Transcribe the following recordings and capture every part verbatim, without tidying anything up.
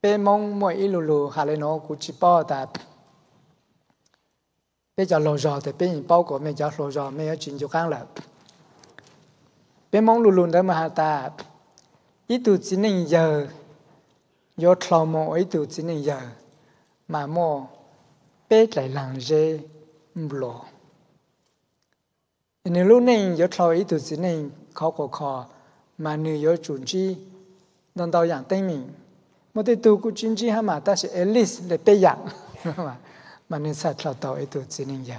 bên mong mỗi ít lù lù hà lên nó cũng chỉ bao ta bây giờ lò giò thì bên bao của mình giờ lò giò mình ở chuyện chỗ khác là bên mong lù lù đó mà hà ta ít tuổi chỉ nên giờ do thầu mò ít tuổi chỉ nên giờ mà mò bé lại làm gì lò nếu lúc này do thầu ít tuổi chỉ nên khó khó khó mà nếu do chuẩn chỉ đồng đầu dạng tên mình một cái tu của chính trị ha mà ta sẽ at least để bé dạng mà mà nên sai thầu tàu ít tuổi chỉ nên giờ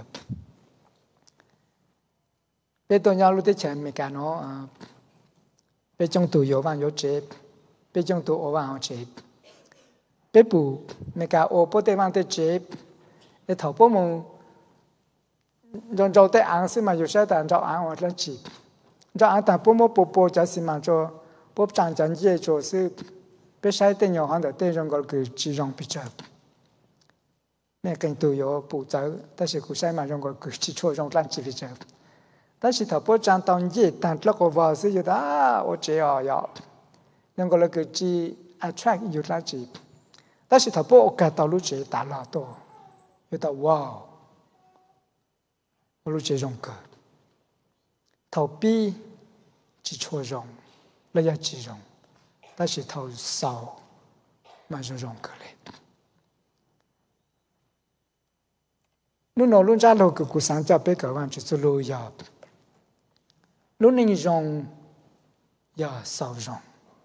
bé tôi nhau lúc tới chuyện mình cả nó bé trong tù yếu vàng yếu chế bé trong tù ổ vàng yếu chế bé bù mình cả ổ bố tê vàng tê chế để thầu bố mông dòng dầu tê ăn xí mà yếu sẽ tàn dầu ăn hoặc là chỉ dầu ăn tàn bố mô bố bố chá xí mà cho bố chẳng chẳng dễ cho xí bé sai tê nhỏ hơn để tê rong gọi cứ chỉ rong bị chợp mẹ kênh tù yếu bù cháu ta sẽ cứ sai mà rong gọi cứ chỉ cho rong lăn chỉ bị chợp ta chỉ thọ bố trang tông gì tàn lắc của vợ sử dụng đó ô chế ở đó nhưng gọi là cái gì attract yêu là gì ta chỉ thọ bố cả tàu lúc chế đã là to yêu ta wow lúc chế rong cơ thọ bi chỉ cho rong lấy ra chỉ rong ta chỉ thọ sau mà rồi rong cơ lên lúc nào lúc ra lâu cái cuộc sống cho bé cậu bạn chỉ số lôi giờ lúc này rong ya sao rong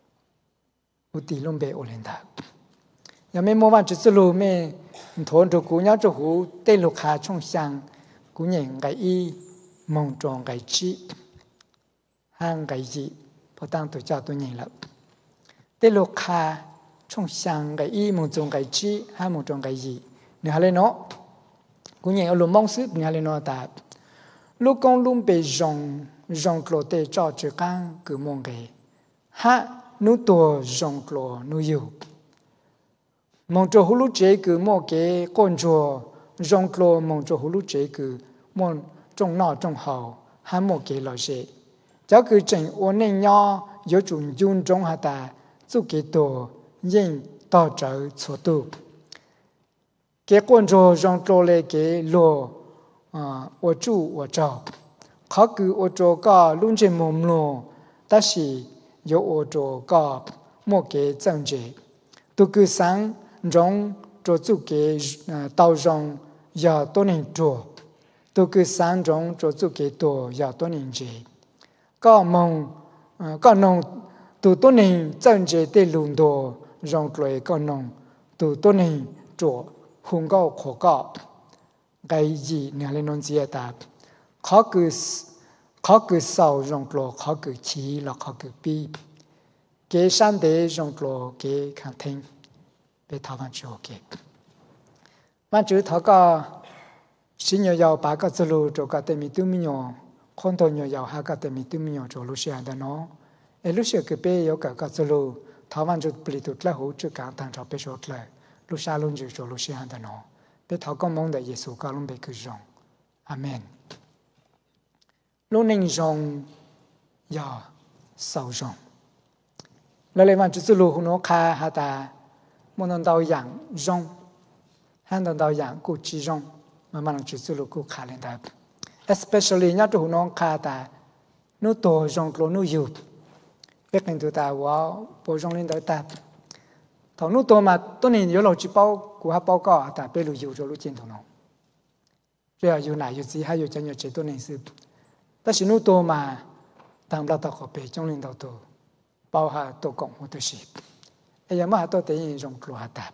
u ti lông bể ô lên ta ya mấy món ăn chỉ số lôi mấy thốn cho cú nhá cho cú tê lục hà trong sang cú nhện cái y mong tròn cái chi hàng cái gì phổ tăng tuổi cha tôi nhện lắm tê lục hà trong sang cái y mong tròn cái chi hàng mong tròn cái gì nếu hai lên nó cú nhện ở lùm mong xứ nếu hai lên nó ta lúc con lùm bể rong rong clo tê cho chữ cang cứ mong cái ha nu tua rong clo nu yêu mong cho hulu chế cứ mong cái con chùa rong clo mong cho hulu chế cứ mong trong nọ trong hậu ha mong cái lo chế cháu cứ chỉnh ôn nên nho有种用中哈ta做给多人到这错度cái con chùa rong clo lên cái lo à我住我找เขาคือโอโจก็ลุ่นเจมมโลแต่สิโยโอโจก็โมเกจังเจตุคือสังจงโจจุเกเตาจงยาตัวนึงโจตุคือสังจงโจจุเกตัวยาตัวนึงเจก็มองก็นงตัวตัวนึงจังเจเตลุนโดจงกลอยก็นงตัวตัวนึงโจหุงก็ขอก็ไกยีเนี่ยเลยนนเสียตาเขาคือเขาคือเสาจงกลัวเขาคือชีแล้วเขาคือปีเกชันเดจงกลัวเกขังทิ้งไปทำวันโจเกวันจุดเขาก็สิ่งยาวๆปากก็จะรู้โจก็แต่มีตุ้มยอคนตัวยาวๆหาก็แต่มีตุ้มยอโจรู้เสียแต่เนาะเอรู้เสียคือเปย์ยก็ก็จะรู้ทำวันจุดปลิตุแล้วหูจุดกลางทางเราไปโจทย์เลยรู้ชาลุนจุดโจรู้เสียแต่เนาะไปทำก็มองแต่เยซูก็ลงไปคือจงอาเมนlúc này rong ya sao rong là lấy mà chỉ lu nó khai hà ta muốn làm đào养rong hàng làm đào养cụ chỉ rong mà mà chỉ lu cụ khai lên ta especially nhá tụ nó khai ta nó to rong lo nó yêu biết nên tụi ta wow bộ rong lên tới ta thằng nó to mà tôi này nhớ lâu chỉ bao cụ ha bao có ta bé lu yêu cho lu trên thằng nó rồi yêu này yêu gì hay yêu chân yêu chế tôi này sư ta chỉ nuôi tô mà tạm là tao có bề trong linh đạo tô bao hà tô cộng một tô xịp ấy mà tô tế nhiên trong lúa tạp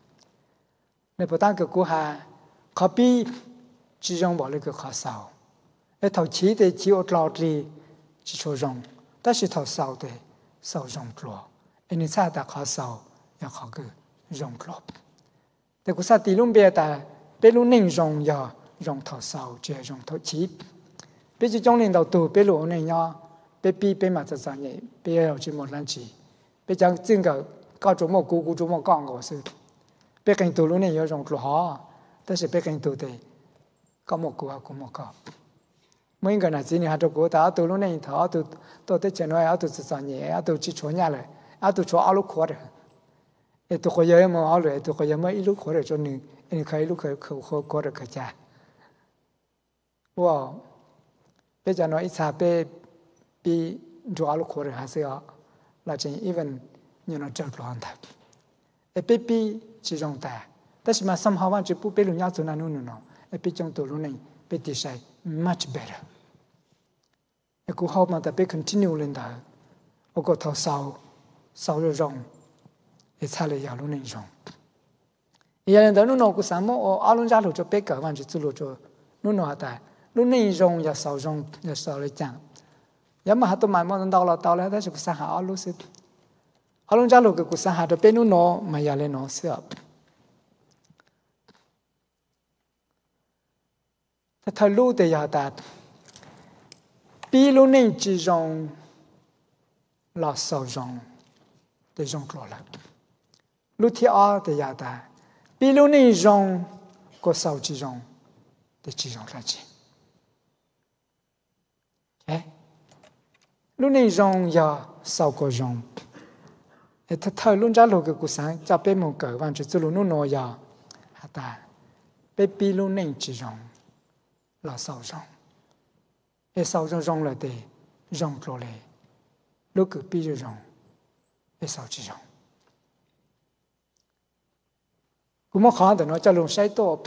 nên bộ tăng cái cú hà khó bi chỉ trong bỏ lên cái khó sao ấy thầu chí thì chỉ ở lọt đi chỉ cho rong ta chỉ thầu sao thì sao rong lúa ấy nên sao ta khó sao ya khó cái rong lúaแต่กูซาตีลุ่มเบียแต่เป็นลุ่มหนึ่งรองยารองthầu sao chỉ rong thầu chí bây giờ trong linh đạo tù bây lũ này nhau bây bi bây mà thật sự nhỉ bây giờ chỉ một lần chỉ bây giờ chính cái cao chỗ một cú cú chỗ một con của sư bây cái tù lũ này có rong lúa但是bây cái tù thì có một cú có một con mỗi người là chỉ ni hạt cú ta tù lũ này thọ tù tù tới chuyện nói tù thật sự nhỉ tù chỉ chỗ nhà lại tù chỗ áo lúa khoa đấy ไอ้ตัวคนยังไม่เอาเลยตัวคนยังไม่อีลูกขอเลยจนหนึ่งไอ้ใครลูกเคยเขาเขาขอเลยขจายว่าเป็นจะน้อยสาเป็นปีดูอาลูกขอเลยหาเสียแล้วจริงอีเวนยังน่าจะปลอดภัยไอ้เป็นปีจีจงแต่แต่สิมาสัมภาระจะพูดเป็นลุงยาตุนันนู่นนู่นไอ้เป็นจงตัวลุงนี่เป็นที่ใช้ much better ไอ้กูเขามาแต่เป็น continue เลยได้我个头烧烧热容，一擦了牙路那种。一人的路那个什么，我阿龙家路就别个，完就走路就路那带，路那种也烧容也烧了讲，要么还都慢慢到了到了，但是个啥哈阿路是，阿龙家路个个啥哈都别路那没牙了那是啊。他他路的呀的，比路那之中。là sao rong để rong cỏ lại lúc thì ở để nhà ta bị lúc này rong có sao chỉ rong để chỉ rong là gì eh lúc này rong ya sao có rong et thật thời luôn ra lúc cái cuộc sống cho bé một cỡ van chỉ lúc nó nói ya hả ta bé bị lúc này chỉ rong là sao rong et sao rong rong là để rong cỏ lại lúc cứ bị rồi rong, bị sao chỉ rong. Cũng mất khó để nói cho luôn sai tốt.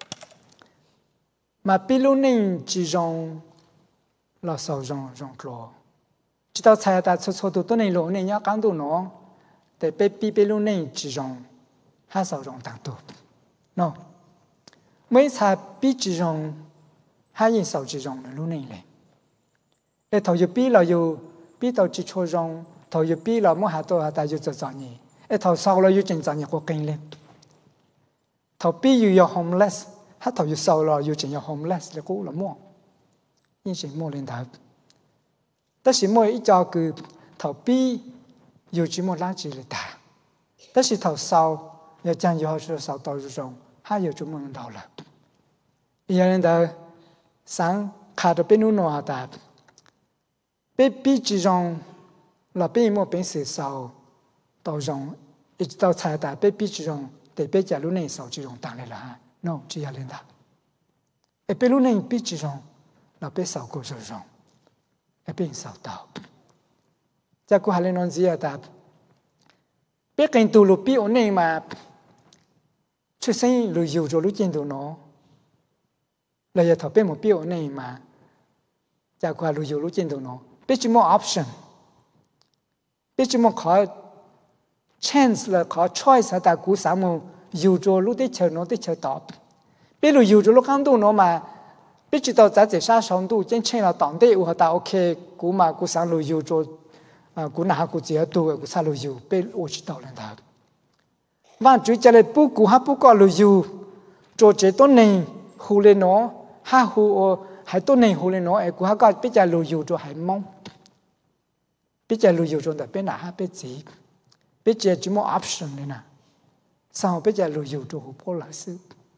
Mà bị lúc này chỉ rong là sao rong rong lo. Chỉ tao thấy ta số số tụ tôi này lúc này nhá cán tụ nó, để bị bị bị lúc này chỉ rong, hai sao rong tăng tụ. No, mấy sai bị chỉ rong, hai yên sao chỉ rong là lúc này này. Để thầu giờ bị là giờ biết tàu chỉ cho rong tàu yêu biết là mỗi hạt tàu hạt yêu cho chọn nhỉ, cái tàu sau là yêu chỉnh chọn nhỉ có kinh lên, tàu biết yêu homeless, hạt tàu yêu sau là yêu chỉnh homeless là cũng là mua, nhưng chỉ mua lên tháp,但是mỗi ít cho cứ tàu biết yêu chỉ mua lá chỉ là ta, 但是tàu sau要讲yêu是sau tàu yêu rong, hạt yêu chỉ mua lên đầu là,有人的上看到别人弄好的。被逼之中，那边莫边是烧到中，一直到菜单被逼之中，得被加入内烧之中当来了哈 ，no 只要领导，一被入内逼之中，那被烧过之中，一边烧到，在过下来弄只要的，别跟杜鲁比我内嘛，出生旅游做旅见到喏，来也头被莫比我内嘛，在过旅游旅见到喏。biết chỉ một option, biết chỉ một khó chance là khó choice tại cú sáng mù dù cho lúc đấy chờ nó đấy chờ tọt, biết lúc dù cho lúc ăn đồ nó mà biết chỉ tao giá trị sa sống đồ trên trên là tỏng đấy u ta ok cú mà cú sáng lúc dù cho cú nào cú chỉ đồ cú sáng lúc dù biết u chỉ tao lên tháp, và chủ trả lời bố cú ha bố có lúc dù cho chế tốt này hù lên nó ha hù hay tốt này hù lên nó ấy cú ha có biết trả lúc dù cho hay mong biết giờ lưu dụng tại bên nào biết gì biết giờ chỉ một option này nè sao biết giờ lưu dụng cho hộp bao là sự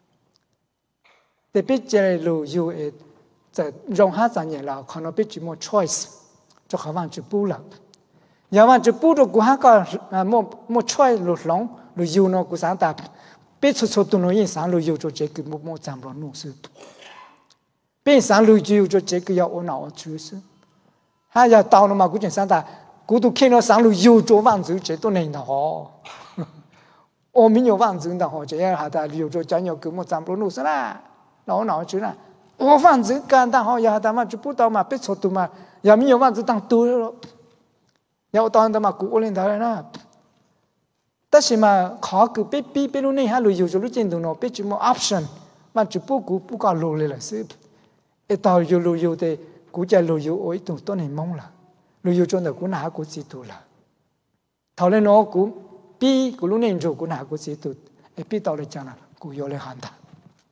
để biết giờ lưu dụng ấy giờ dùng hai dạng này là còn nó biết chỉ một choice cho các bạn chụp bút là giờ bạn chụp bút rồi cũng hai cái một một choice lưu long lưu dụng nó cũng sáng tạo biết số số tụi nó yên sáng lưu dụng cho chế cái một một giảm lo nụ sự biết sáng lưu dụng cho chế cái ổn nào chứ sự hai giờ tàu nó mà cũng chẳng sáng tạo cú tụ khi nó sáng lúc yêu cho vạn chữ chế tôi này là họ, ô mình nhiều vạn chữ là họ chế hà ta yêu cho cho nhiều cứ một trăm lô nụ sao là, nó nói chứ là, ô vạn chữ càng ta họ giờ ta mà chụp bút tao mà biết số tụ mà, giờ mình nhiều vạn chữ tăng tu rồi, giờ tao ta mà cú lên đó là, tất nhiên mà khó cứ biết biết biết lúc này ha lúc yêu cho lúc trên tụ nó biết chỉ một option, mà chụp bút cú bút cả lô lên là xí, cái tao yêu lúc yêu thì cú chạy lúc yêu ôi tụ tôi này mong là. lưu yêu cho nó cũng nào cũng chỉ tu là, thầu lên nó cũng bi cũng lúc này rồi cũng nào cũng chỉ tu, ấy bi tao lên chẳng là cũng yêu lên hoàn thành,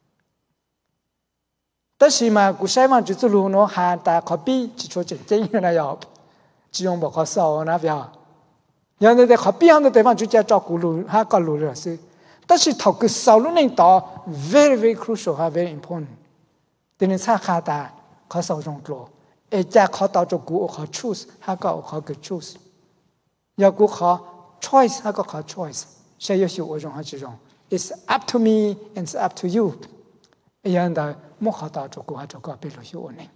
tất nhiên mà cũng sai mà chỉ tu luôn nó hoàn thành khó bi chỉ cho chuyện chính như này rồi, chỉ用不khó sao na vậy, nhưng mà để khó bi hàng để mà chỉ cho cũng luôn ha có luôn là sự, tất nhiên thầu cứ sao lúc này đó very very crucial ha very important, cho nên sao khá ta khó sao trong lo ê cha khó tạo cho cú khó choose hay có khó cứ choose, giờ cú khó choice hay có khó choice, sẽ yêu sưu ở trong hai chữ rong it's up to me and it's up to you yên đó một họ tạo cho cô hai cho cô bị lừa sưu này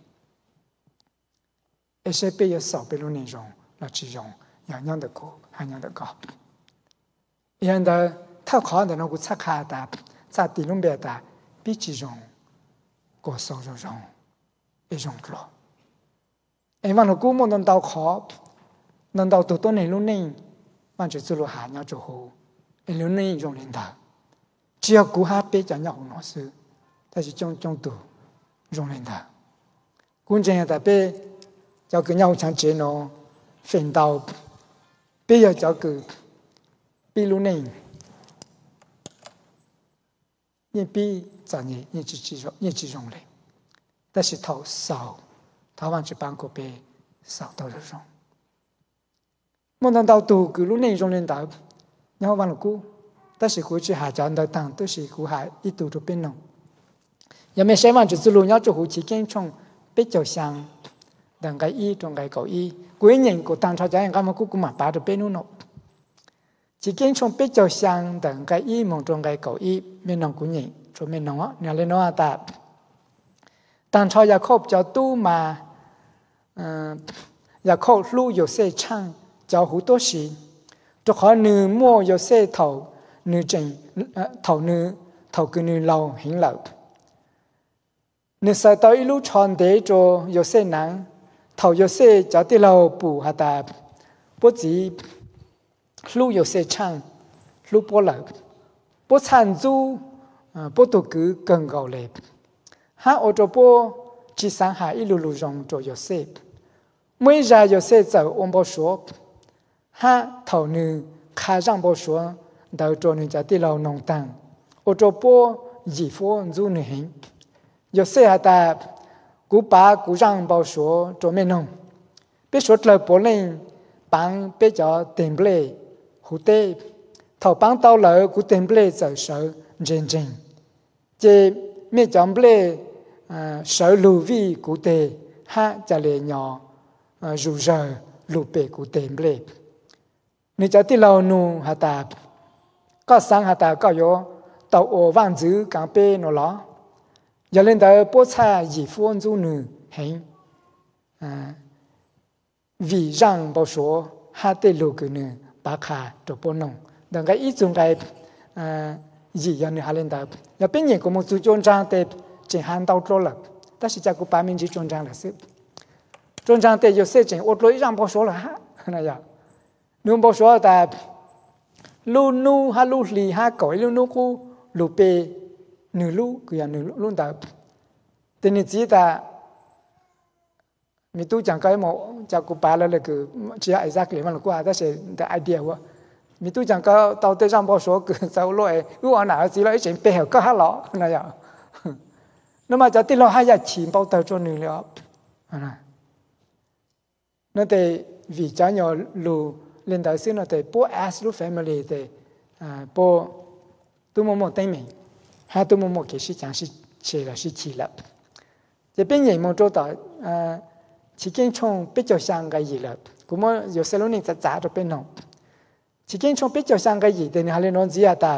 sẽ bị yêu sầu bị lừa này rong là chữ rong nhà nhân được cô hai nhân được cô yên đó thao khó để nó cũng chắc khá ta cha tỷ lung bè ta bị chữ rong cô sầu rong rong ấy rong lo em mà nó cũng muốn đào khó đào đào từ tối này luôn này mà chỉ做下nhau就好em luôn này rong lên ta只要顾下别讲nhau nó sự但是trong trong tu rong lên ta cũng chẳng là bé cho cái nhau chẳng chế nó phiền đau bây giờ cho cái bị luôn này nhưng bị咋呢nhưng chỉ chỉ rong nhưng chỉ rong lên但是头少他往去帮个bé少到了rong một lần đầu tu cứ lúc này rong lên đạo nhau vào là cũ ta sẽ cố chỉ hạ chọn đời tăng tôi sẽ cố hạ ít tu cho bên nông giờ mình sẽ vào chỉ luôn nhau cho hồ chỉ kiến trong biết cho sang đằng cái y trong cái cầu y cuối nhìn của tăng cho trái anh mà cũng cũng mà bảo được bên nông nọ chỉ kiến trong biết cho sang đằng cái y mong trong cái cầu y bên nông cũng nhìn cho bên nông á nhà lên nó ta tăng cho nhà khóc cho tu mà nhà khóc lu有些唱cho hữu tố sĩ cho khó nữ mua yo xe thầu nữ trình thầu nữ thầu cứ nữ lâu hình lợi nữ sai tới lúc tròn để cho yo xe nắng thầu yo xe cho tới lâu bù hà ta bố chỉ lúc yo xe chăng lúc bố lợi bố sản du bố tổ cứ cần gạo lệ ha ô cho bố chỉ sáng hạ ít lù lù rong cho yo xe mới ra yo xe giờ ôm bố số ha thầu nữ khá rằng bố số đầu cho nữ trả tiền lâu nông tăng ô cho bố dĩ phố du nữ hình yo xe hà ta cú bà cú rằng bố số cho mê nông biết số lời bố lên bằng biết cho tiền bê hữu tê thầu bằng tao lợi cú tiền bê giờ sợ rình rình chế mê chọn bê sợ lù vi cú tê ha trả lệ nhỏ rủ rờ lù bê cú tiền bê nếu cho tí lâu nụ hà ta có sáng hà ta có yếu tàu ổ vang dữ càng bê nó ló giờ lên tới bố xa dĩ phu ôn du nữ hình vì rằng bảo số hà tê lù cử nữ bà khá cho bố nông đừng cái ít dùng cái dĩ giờ nữ hà lên tới giờ bên nhìn của một chú trôn trang tê chỉ hàn tàu trô lập ta sẽ chắc của ba mình chỉ trôn trang là xếp trôn trang tê giờ sẽ chỉ ột lối rằng bảo số là hát này giờ nung bao số ta lu nu ha lu li ha cõi lu nu cu lu pe nửa lu cứ nửa luôn ta tên này chỉ ta mình tu chẳng cái một cho cô bà là cứ chỉ ai ra cái mà là qua ta sẽ the idea wa mình tu chẳng có tàu tới trong bao số cứ sao lỗi ưu anh nào chỉ là chuyện bèo có há lọ này vậy nhưng mà cho tiền lo hai giờ chỉ bao tờ cho nửa liệu nó thì vì cho nhỏ lu lên đại sư nó thì bố as lúc family thì bố tôi muốn một tên mình hay tôi muốn một cái sự chẳng sự chỉ là sự chỉ lập thì bên nhảy một chỗ đó chỉ kiến trong biết cho sang cái gì là cũng mà有时候你在杂着边弄chỉ kiến trong biết cho sang cái gì thì你还能弄gì à ta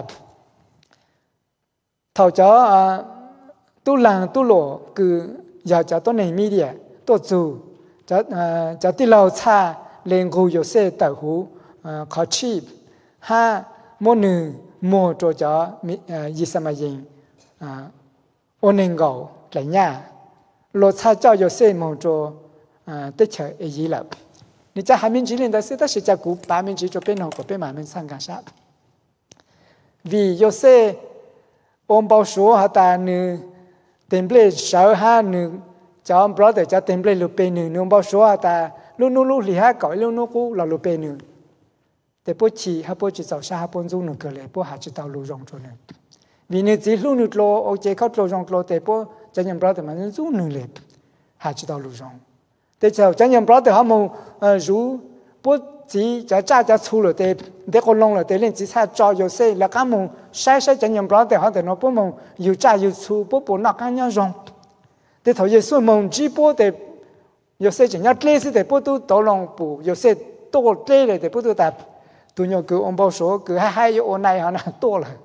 thầu cho tu làng tu lộ cứ giờ cho tôi này media tôi dù cho cho tí lâu xa lên ngủ有些豆腐khó chịu ha mỗi nữ mua cho cho gì sao mà gì ôn nên gạo lại nhà lột xa cho有些mua cho tết chờ ấy gì là你在还没几年的时候，但是在古八年之后变好，变慢慢上干啥？vì 有些ông bảo số họ ta nữ tiền bê sáu ha nữ cho ông brother cho tiền bê lục bê nữ ông bảo số họ ta lúc lúc lúc lì ha cõi lúc lúc cũ là lục bê nữ để bố chỉ ha bố chỉ giàu sa ha bố dung nữ cơ lệ bố hạ chỉ tàu lù rong cho nữ vì nữ chỉ lúc nữ lo ông chỉ khóc lù rong lo để bố cho những brother mà nữ dung nữ lệ hạ chỉ tàu lù rong để cho cho những brother họ mong rú bố chỉ cho cha cho thu rồi để để con long rồi để lên chỉ sa cho yêu xe là các mong sai sai cho những brother họ để nó bố mong yêu cha yêu thu bố bố nó cái nhau rong để thầu yêu xuân mong chỉ bố để yêu xe chỉ nhau lê sẽ để bố tu tổ long bù yêu xe tổ lê để bố tu tập tụi nhỏ cứ ông bao số cứ hai hai ô này họ là to rồi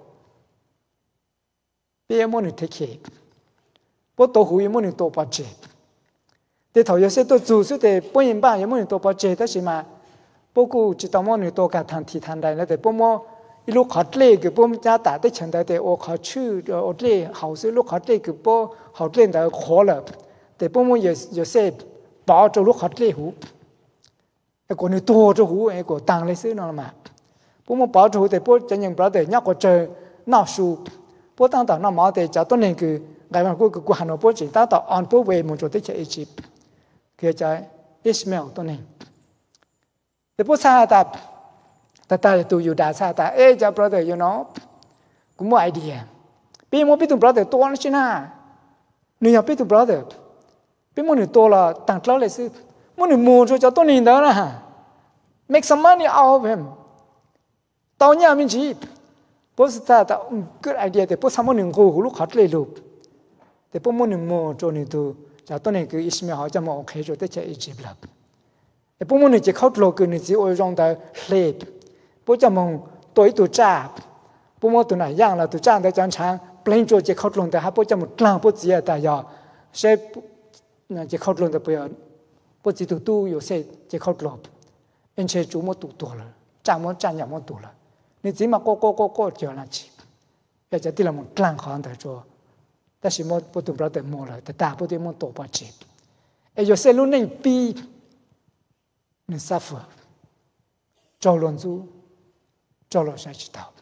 bây giờ muốn thích khí bố tổ hủy muốn tổ bát chế để thầu sẽ tổ chủ sự để bố yên ba muốn tổ bát chế đó là mà bố cụ chỉ tao muốn tổ cả thằng thì thằng đại là để bố mua一路考虑个不家打的成的的我考去我这好些路考虑个不好练的活了的不么有有些保着路考虑湖ไอ้คนนี้ตัวจะหูไอ้คนต่างเลยซื้อนั่นมาพวกมัน保着หูแต่พวกจะยังปลาแต่เนี่ยก็เจอหน้าสูพวกต่างต่างหน้ามาแต่จะต้นนี้คือไงมันกูกูหันมาพวกจีต่างต่างอ่อนพวกเวมันจะได้ใช้อียิปต์คือจะอิสมาเอลต้นนี้แต่พวกซาตาแต่ตาตัวอยู่ด่าซาตาเอ๊ะจะ brother you know กูไม่ไอเดียพี่มันพี่ตัว brother ตัวนั่นใช่ไหมนี่ยังพี่ตัว brother พี่มันนี่ตัวละต่างกันเลยสิมันนี่มูจะจะตัวนี้เด้อนะ make some money out of him ตอนนี้มันจีพวกซาตา good idea แต่พวกสามคนหนึ่งกูหูลูกขัดเลยลูกแต่พวกมันนี่มูจะนี่ตัวจะตัวนี้คืออิสมาเอลจะมาโอเคจะได้ใช้อียิปต์ละแต่พวกมันนี่จะเข้าโลกนี่จะโอ้ยร้องได้เล็บพวกจะมองตัวตัวจ้าพวกมันตัวไหนย่างละตัวจ้าแต่จังช้างเปลี่ยนตัวจะเข้าลงแต่ฮะพวกจะมองกลางพวกจีแต่ยาใช่เนี่ยจะเข้าลงแต่เปล่าพวกจีตัวตู้อยู่เสียจะเข้าลงเอ็นเชจูมันตัวตัวเลยจ้างมันจ้างอย่างมันตัวเลยนี่จีมาโก้โก้โก้โก้เจอหน้าจีอยากจะที่เรามองกลางของแต่ตัวแต่สิมันพวกตัวเราแต่มองเลยแต่ตาพวกที่มันตัวปจีเออยู่เสียรุ่นนี้ปีนี่ซัฟเฟอร์จอลอนซูจอลอใช้ชิตา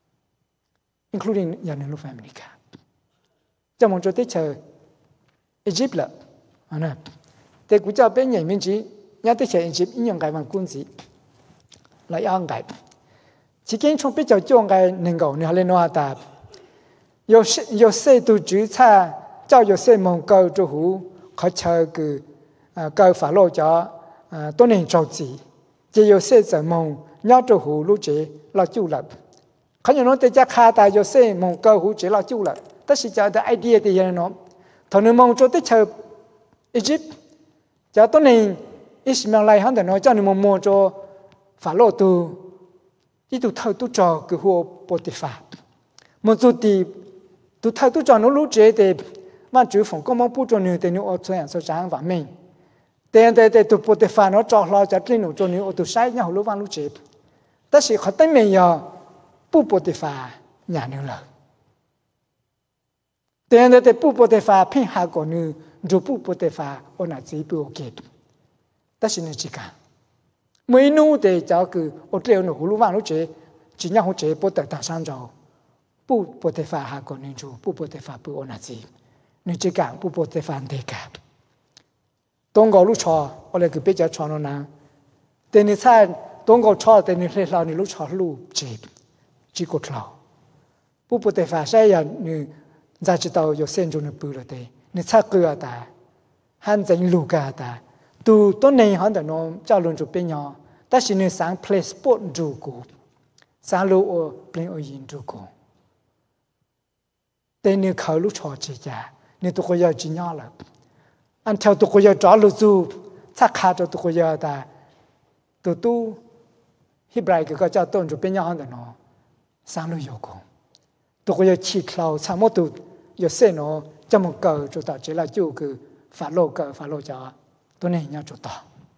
including ยานิลูกแฟมิลี่ค่ะจะมองจุดที่เจออียิปต์ละอันนั้นแต่กูจะเป็นอย่างนี้จียาที่เจออียิปต์ยิ่งไงมันกุ้งจีแล้วยังไงที่กินช่วงปีเจ้าจ้องไงหนึ่งเก่าเนี่ยเลยนัวตา有有些都主查照有些蒙高之后เขาเจอคือเก่าฝาโลจ้าตัวหนึ่งจอจีจะ有些จะมองnhớ cho hủ lúc chế là chú lập, khi nói tới chắc khá tại do xe mong cơ hủ chế là chú lập, tất cả cái idea thì vậy nó, thằng nó mong cho tới chờ Egypt, cho tôi này Ismail lại hắn để nói cho nó mong mua cho phá lộ từ, đi từ thâu tu trò cái hồ Potiphar, một số thì từ thâu tu trò nó lúc chế thì mà chủ phòng công mong bút cho người thì nó ở chỗ hàng số sáng và mình,แต่แต่แต่ตัว Potiphar nó cho lo cho cái nó cho nóตัวใช้เนี่ยรู้ว่ารู้เจ็บแต่สิเขาตั้งไม่ยอผู้ Potiphar อย่าเนื้อเลยแต่แต่แต่ผู้ Potiphar เพียงหาก่อนนึงดูผู้ Potiphar อันนั้นจีบโอเคแต่สิเนี่ยจิกาเมื่อนู้แต่เจ้าคืออันเดียวหนูรู้ว่ารู้เจ็บจีเนี่ยเขาเจ็บปวดแต่ตาสั่นจ้าผู้ Potiphar หาก่อนนึงดูผู้ Potiphar ผู้อันนั้นจีเนี่ยจิกาผู้ Potiphar เด็กตรงกับลูกชออะไรคือเป็นจะชอนนะแต่ในท่าตรงกับชอแต่ในเรื่องเราในลูกชอลูกจีบจีกดเราผู้ปฏิบัติใช่ยังนี่จะจิตเอาอยู่เส้นจนปืนเลยแต่ในท่าเกลือแต่หันใจลูกแต่ตูต้นในหันแต่น้องเจ้าลุนจุเป็นยอแต่สิ่งนี้สังเพลสปอร์ตจูกูสังลูกเปลี่ยนอยินจูกูแต่ในเขาลูกชอจีจ่าในตัวก็ยาจีนยอละอันเท่าตัวก็ยาจ้าลูจูถ้าขาดตัวก็ยาแต่ตัวตู้ฮิบรายก็จะต้นจะเป็นยังไงเนาะสังลูกโยกตัวก็ยาชีเขาสามารถตัวยาเส้นเนาะจะมันเกิดจุดต่อเจริญจูคือฟาโลเกิดฟาโลจ้าตัวนี้ยังจุดต่อ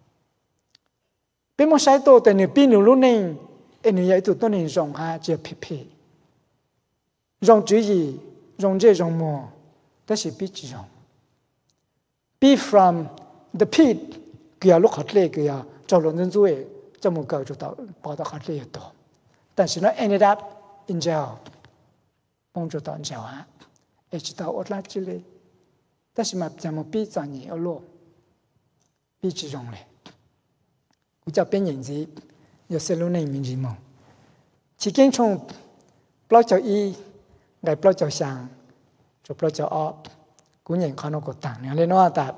เป็นมันใช้ตัวแต่เนี่ยปีหนึ่งรุ่นนึงเอ็นยังตัวตัวนี้รองหาเจ้าพิพิรองจุยรองเจรองมัวแต่สิปีจีรองbe from the pit ก็要ลูกขัดเล่ก็要เจ้าหลวงนั่นช่วยจะมุ่งเกิดจุดต่อพอต่อขัดเล่ตัวแต่สิ่งนั้น ended up in jail มุ่งจุดต่อ jail ฮะเอจุดต่ออดละจิเลยแต่สิ่งมันจะมุ่งปีจันยี่เอาลูกปีจีจงเลยกูจะเป็นอย่างนี้อย่าเสียรู้ในมินจีมั่งที่เก่งชงปล่อยเจ้าอีไงปล่อยเจ้าช่างจะปล่อยเจ้าออกกูยังขานกต่างเนี่ยเลยน้อแต่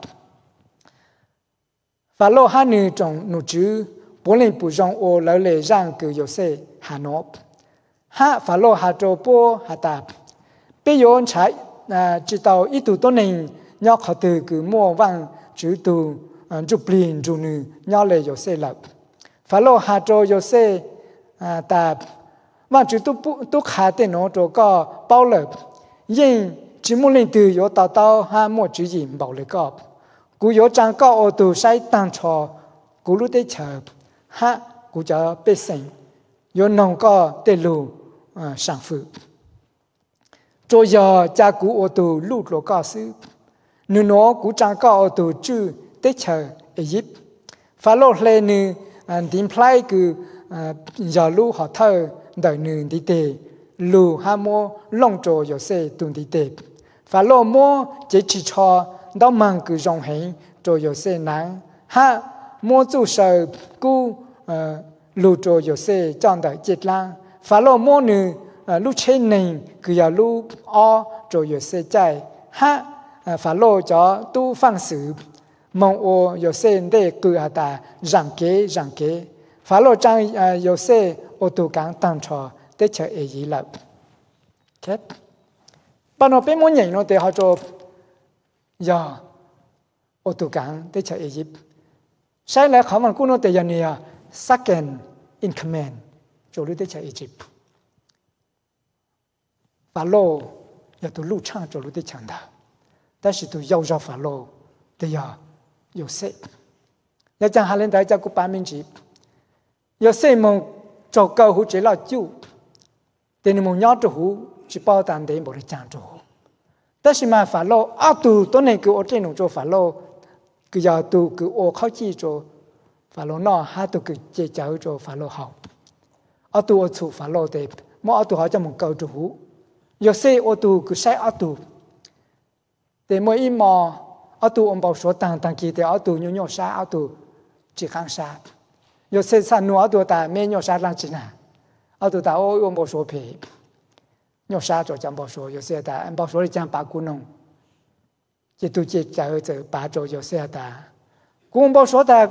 ฟาโลฮานีจงหนูจื้อปนเลยปุจงโอแล้วเลยร่างคือโยเซฮานอบฮะฟาโลฮาโจโปฮาตาไปโยนใช้จิตเอาอีตัวต้นหนึ่งยอเขาตือคือมั่วว่างจื้อตัวจุปลีนจูนือยอเลยโยเซหลับฟาโลฮาโจโยเซ à ta mà chú tu tu khá tên nó rồi có bao lợi nhưng chỉ muốn lên từ yếu tao tao ha một chữ gì bảo lợi có cú yếu trang có ô tô sai tăng cho cú lúc đấy chờ ha cú cho bê sinh yếu nông có tên lù sản phụ rồi giờ cha cú ô tô lúc lo có sự nếu nó cú trang có ô tô chữ đấy chờ Egypt phải lo lên như điểm play cứ giờ lúc họ thơ đời nữ đi tề lù ha mô long trò yo se tuần đi tề phải lo mô chỉ chỉ cho đó mang cứ dòng hình trò yo se nắng ha mô chủ sở cu lù trò yo se chọn đời chết lang phải lo mô nữ lúc trên này cứ giờ lúc o trò yo se chạy ha phải lo cho tu phang sử mong ô yo se để cứ à ta rằng kế rằng kế phải lo trang yo se ô tô cảng tăng cho để chờ ấy gì là kết bạn nó bên muốn nhảy nó để họ cho giờ ô tô cảng để chờ ấy gì sai lại họ mình cũng nó để giờ này second in command cho lúc để chờ ấy gì phải lo giờ tôi lưu trang cho lúc để chờ đó但是tôi yêu cho phải lo để giờ有些要讲下来大家个版面字有些梦做够好只啦就แต่你梦鸟做好只包单的没得讲做但是嘛法老啊都都能够我这种做法老个要都个我考记做法老那哈都个接教做法老好啊都我出法老的么啊都好像梦够做好有些我都个晒啊都แต่每一毛ở tu ông bảo số tăng tăng kỳ thì ở tu nhiều nhiều sa ở tu chỉ khang sa, nhiều xe sa nuo ở tu ta mấy nhiều sa lang chỉ na, ở tu ta ô ông bảo số phê, nhiều sa cho chẳng bảo số, nhiều xe ta ông bảo số đi chẳng bà cún nông, chỉ tu chỉ chờ chờ bà cho nhiều xe ta, cú ông bảo số ta,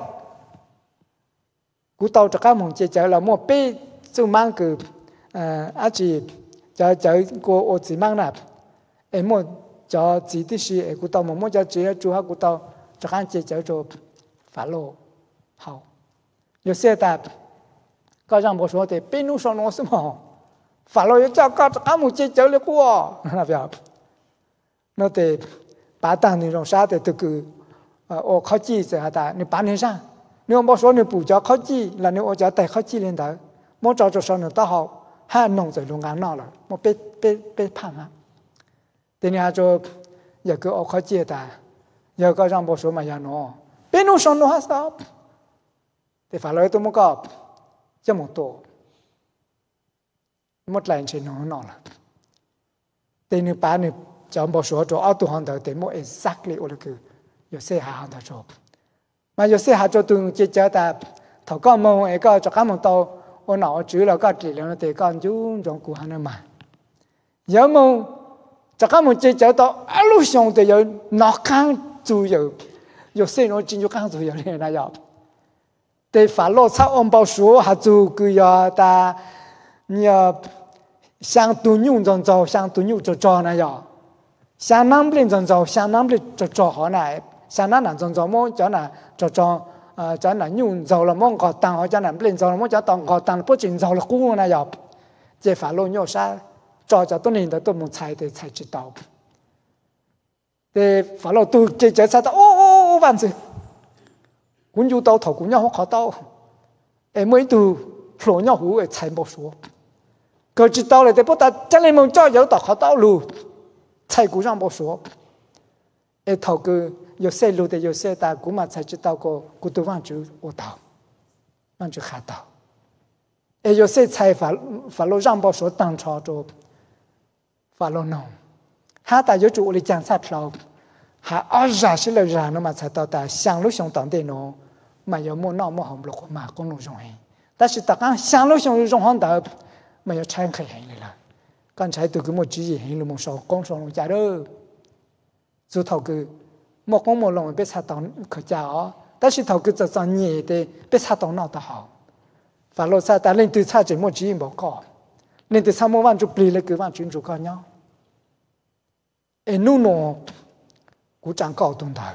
cú tàu cho các mong chỉ chờ là mua bê chú mang cái, à chỉ chờ chờ cô ô chỉ mang nạp, em mua cho chỉ tí sĩ ở cụ tàu mà muốn cho chỉ chú ha cụ tàu cho anh chị cho cho phá lô hậu nhiều xe ta có rằng một số thì bênนู้นnó sớm hỏng phá lô cho có các một chị cho lấy qua là vậy nó thì bà tăng thì trong xã thì từ cứ ô khó chi sẽ hả ta nếu bán hết sao nếu một số nếu bù cho khó chi là nếu ô cho tài khó chi lên đó muốn cho cho sau nữa ta học hai nông rồi luôn ngán nọ rồi một bê bê bê phẳng á thế nên cho giờ cứ ở khó chia ta giờ có rằng bộ số mà giờ nó bênนู้นnó hết sao thì phải nói tôi muốn có cho một tổ một lần trên nó nó là thế nên bà này cho bộ số cho ở tổ hàng đầu thì mỗi exactly ở cái giờ xe hàng đầu cho mà giờ xe hàng cho tôi chỉ cho ta thầu có mong ấy có cho các mong tàu ở nào chữ là có chỉ là nó thì con chú trong cụ hàng mà giờ mong chắc các mình chơi chơi đó, à lúc xong thì giờ nó càng chủ yếu, giờ xe nó chính càng chủ yếu này là giờ, để phải lo sao ông bảo số hạt chủ cứ giờ ta nhờ sang tu nhung trong trong sang tu nhung cho cho này giờ, sang năm bên trong trong sang năm bên cho cho họ này, sang năm trong trong mong cho là cho cho cho là nhung giàu là mong có tăng họ cho là bên giàu là mong cho tăng có tăng bất chính giàu là cũ này giờ, để phải lo nhiều sao cho cho tôi nhìn thấy tôi muốn猜thì猜知道，để phải là tôi chỉ chỉ猜到ô ô ô万事，管住到頭管一好考到，誒每度攞一好嘅猜冇數，佢知道咧，但不但真係冇做有到考到路，猜估上冇數，誒頭個有些路的有些大估嘛才知道個估到萬住我到，萬住下到，誒有些猜法法律上冇數當初做。法律弄，他大有主嚟講殺頭，他二十是來人了嘛才到達，想路上當地喏，沒有冇鬧冇紅落嘛公路上去，但是大家想路上用紅到，沒有拆開行嚟啦，剛才對佢冇注意行路冇說講上路家咯，做頭個冇講冇弄被殺到佢家哦，但是頭個就做嘢的被殺到鬧得好，法律殺但係對殺就冇注意冇講，你對殺冇萬就避了佢萬專注講nhau。哎，侬侬，古长高动的，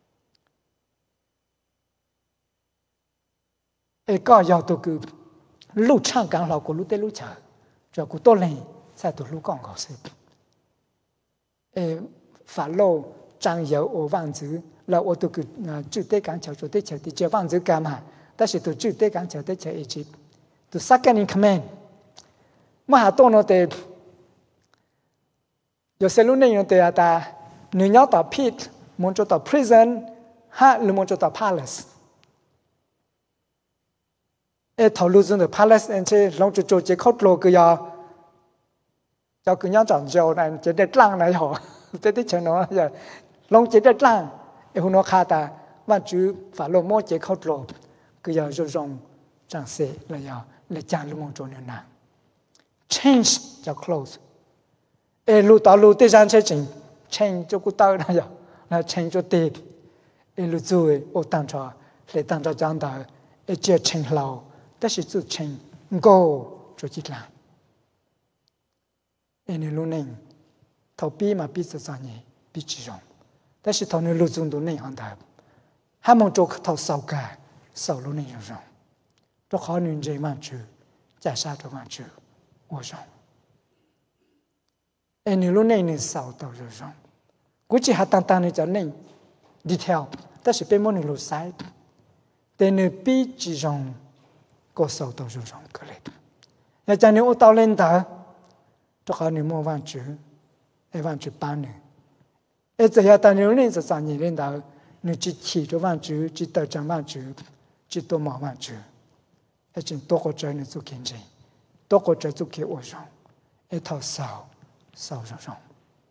哎，高要都个路唱刚好过路的路车，就过多人在都路讲搞事。诶，法老张有我王子，那我都个啊，就得讲桥就得桥的，就王子干嘛？但是都就得讲桥得桥一直，都杀个人 command， 嘛下多诺的，有些路内容的啊，但你要到 pit， mon做到 prison， 哈，你mon做到 palace。诶，头路中的 palace， 而且龙就做这口路个呀。cho cứ nhớ chọn dầu này chỉ để lăng này họ tới tới chờ nó giờ long chỉ để lăng em nó khá ta mà chú phải lo mua chỉ khâu lột cứ giờ cho rong chẳng sẽ là giờ là chẳng luôn cho nên nào change cho clothes em lu tao lu tới gian sẽ chỉnh change cho cụ tao này giờ là change cho tiền em lu rồi ô tăng cho để tăng cho chẳng ta em chỉ change lâu但是就 change go 就去làm em luôn nên thầu bi mà bi sẽ sao nhỉ bi chỉ rong,但是thầu nên luôn dùng đồ nên hoàn thành, hai mong cho thầu sau cả sau luôn nên rong, cho khó nên dễ mà chịu, trả sao cho mà chịu, ô rong, em luôn nên nên sau tàu rồi rong,估计还单单的叫nên đi theo, 但是被某人路sai，但是bi chỉ rong có sau tàu rồi rong cái này, nhà cha nếu ô tàu lên ta cho họ nên mua vàng chữ, ai vàng chữ bán nữa, ai giờ ya ta nếu lên giờ sang nhiều lên đó, nếu chỉ chỉ cho vàng chữ, chỉ tờ trang vàng chữ, chỉ tô mỏ vàng chữ, ai chỉ tô có chơi nữa chụp kinh tế, tô có chơi chụp cái ô rong, ai thao sao sao rong rong,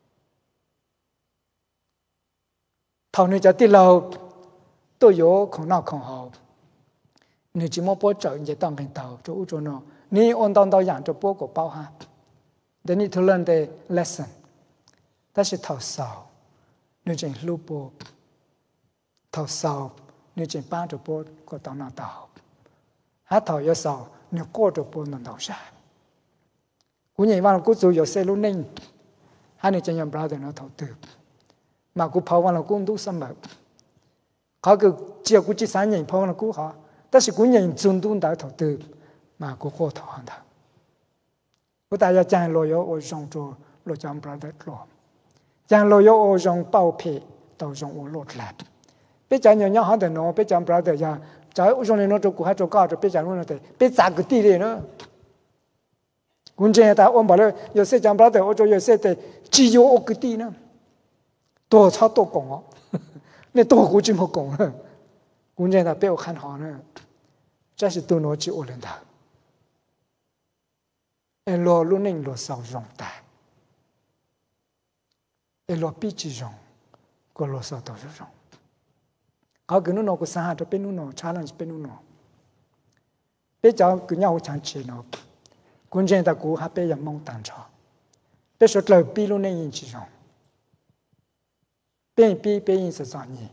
thao nữa cho đi lâu, tôi có không nào không học, nếu chỉ mua bó trợ như当 cái tàu cho u cho nó, nếu ôn tông tao giảng cho bố của bao ha. They need to learn the lesson. 但是头少，你正路波，头少你正帮着波过到那道，还头有少你过着波能到啥？古人话古族有些路宁，还你正用不了的那头对，嘛古跑完了古都什么？เขาคือเจียวกุจิสานอย่างพอนะกูหาแต่สิกูอย่างจุนตุนได้ถอดตื่นมากูโคตรหันท่ากูแต่ยังจางลอยโอจงโจลอยจางปลาเด็ดหลอมจางลอยโอจงเป่าเพะต่อจงโอโลดแหลบไปจางอย่างนี้หันแต่เนาะไปจางปลาเด็ดยาจางโอจงเลยเนาะจกูให้จก้าจะไปจางนู่นนั่นแต่ไปจากกูตีเลยเนาะกุญแจแต่อมบอกเลย有些จางปลาเด็ดโอจง有些แต่只有โอกูตีเนาะ多超多讲哦。那多估计没讲了，关键他被我看好了，这是多拿起我人的，哎，罗路宁罗少用的，哎，罗比之用，个罗少多用，好个侬拿个三下就被侬拿，challenge被侬拿，别叫个鸟强吃喏，关键他估还被人蒙当场，别说老比路宁之用。变变变是啥呢？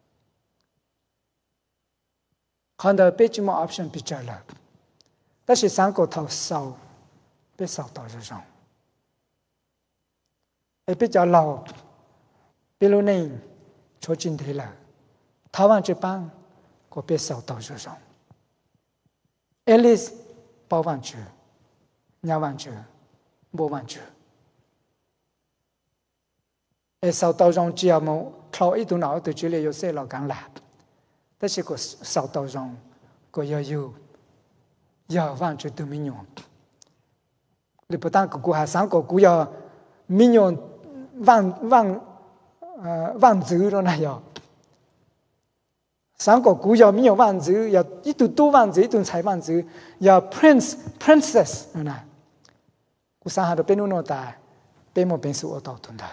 看到变什么 option 比较了，但是三个头少，别少到这上，也比较老，比如呢，出进来了，台湾这帮个别少到这上 ，at least 八万句，两万句，五万句。哎，少到上只要冇靠一度脑对住你有些老讲啦，但是个少到上个要有要万住都没用，你不但个股还三个股要没用万万呃万走了那要，三个股要没有万走，要一度多万走，一度才万走，要 prince princess 那，股三下都变弄大，变冇变数我到tun的。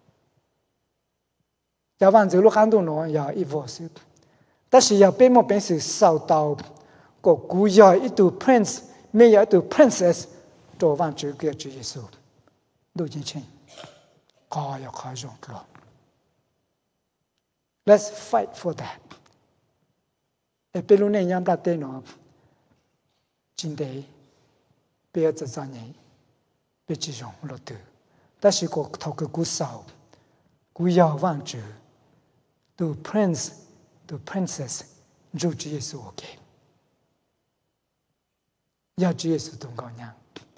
要万走路看到喏，要一vô sự，但是要被莫变是受到个古要一度 prince， 没有一度 princess， 做万走个主耶稣，都进去，高要开上了。Let's fight for that。哎，比如那样大电脑，今天不要只做你，别只用了的，但是个头个古少，古要万走。To prince, to princess, 主耶稣 OK。 要主耶稣同高娘，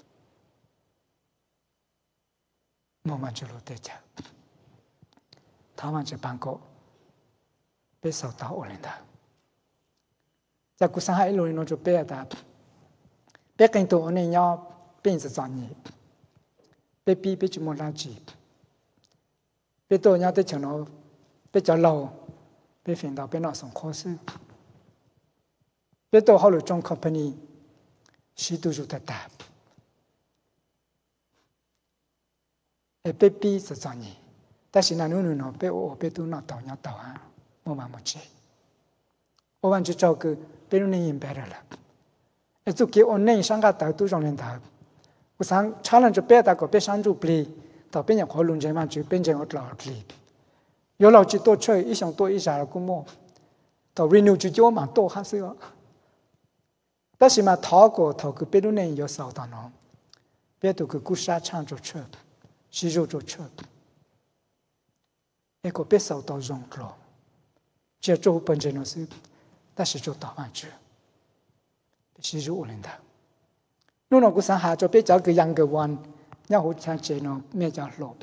莫曼就路得着，他们就办过，被受到我领导。在古上海一路人就被他，被更多人要变成专业，被逼被去莫拉吉，被多人在前头，被叫老，被分到被那上考试，被多好多种 company， 许多就在打，哎被逼是专业，但是那努努呢被我被都那导要导啊，莫嘛莫去，我want to照顾。别人能明白了，哎，就给我那上个导都让人导，我想查了就别打个别上就不离，到别人可能就嘛就变成我老离，有老就多吹一想多一下了估摸，到 renew 就叫嘛多还是个，但是嘛讨个讨个别人能有少的呢，别都个故事唱就吹，洗肉就吹，一个别少到容了，这做本身的是。但是就打完去，是入领导。如果我想下就别找个样个弯，然后像这样没叫落。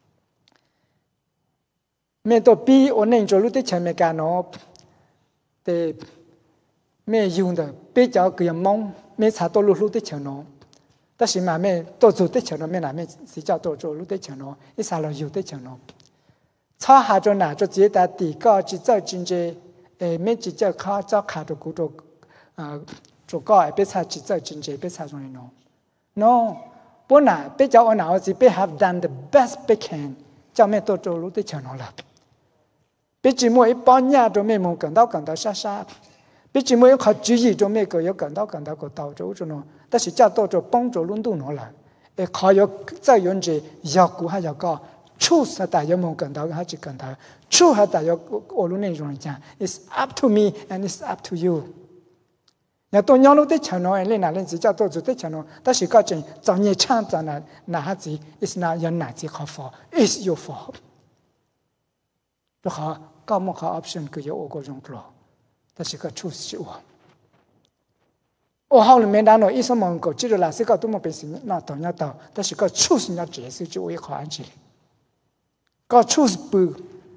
没到比我那做路的前面干喏，的没用的，别找个样忙，没查到路路的前喏。但是嘛没到做的前喏，没哪没是叫到做路的前喏，一查了有的前喏。查下就拿就直接地高去做经济。诶，每只只卡早卡到古到啊，做高别查只做经济，别查中的 no no， 不拿别叫我拿我只别 have done the best they can， 叫咩都做路的全了，别只么一般人都咩冇感到感到傻傻，别只么一靠主意都咩个有感到感到个到做咗喏，但是叫到做帮助轮到喏啦，诶，靠有再用者要顾还要高。处是大家冇感到，还是感到处还大家我路那种讲 ，It's up to me and it's up to you。那多鸟路的强喏，你哪能只叫多做的强喏？但是讲真，早年唱在那哪下子 ，It's not your 哪子好 fault，It's your fault。不好，搞么好 option 个有我个种咯，但是个处是我。我后面那喏，医生问过，记住哪些个都冇被事那到那到，但是个处是那解释就我一好安全。个处是不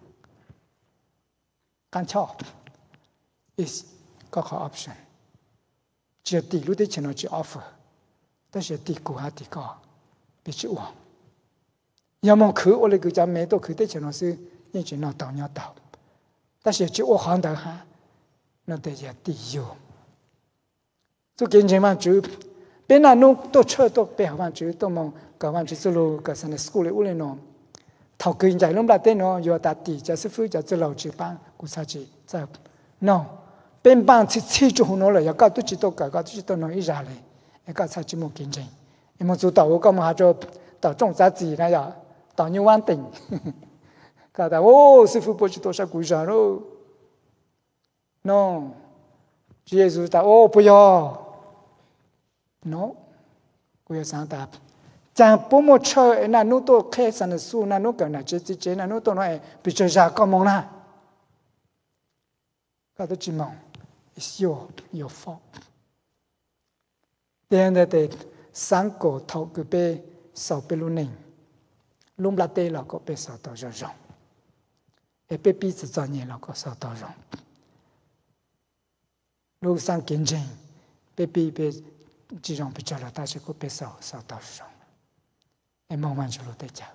干巧 ，is 个好 option， 只有第六的钱呢去 offer， 但是第九还第高，必须往。要么去我那个家没到去的钱呢是一直那到那到，但是只我行到哈，那得要第有。就跟前嘛就，别那弄多车多别好嘛就多么搞完就走路个上的 school 里屋里弄。头个人在弄不得喏，有打地，就是非就做老几班，古啥子在喏，边班去去就好喏了，要搞都知道搞，搞都知道喏一下嘞，一搞啥子冇竞争，因为做到我干嘛就到种啥子那呀，到牛湾顶，搞到哦，师傅不知多少故事喽，喏，耶稣打哦不要，喏，我要上答。讲不么车，那侬都开上的书，那侬讲那这这这，那侬都那比较啥个忙啦？搞到几忙 ，is your your fault。现在的三个头个被少被路人，弄不得了个被少到这种，也被彼此专业了个少到这种，路上竞争，被被被这种比较了，但是个被少少到这种。哎，慢慢就落得着。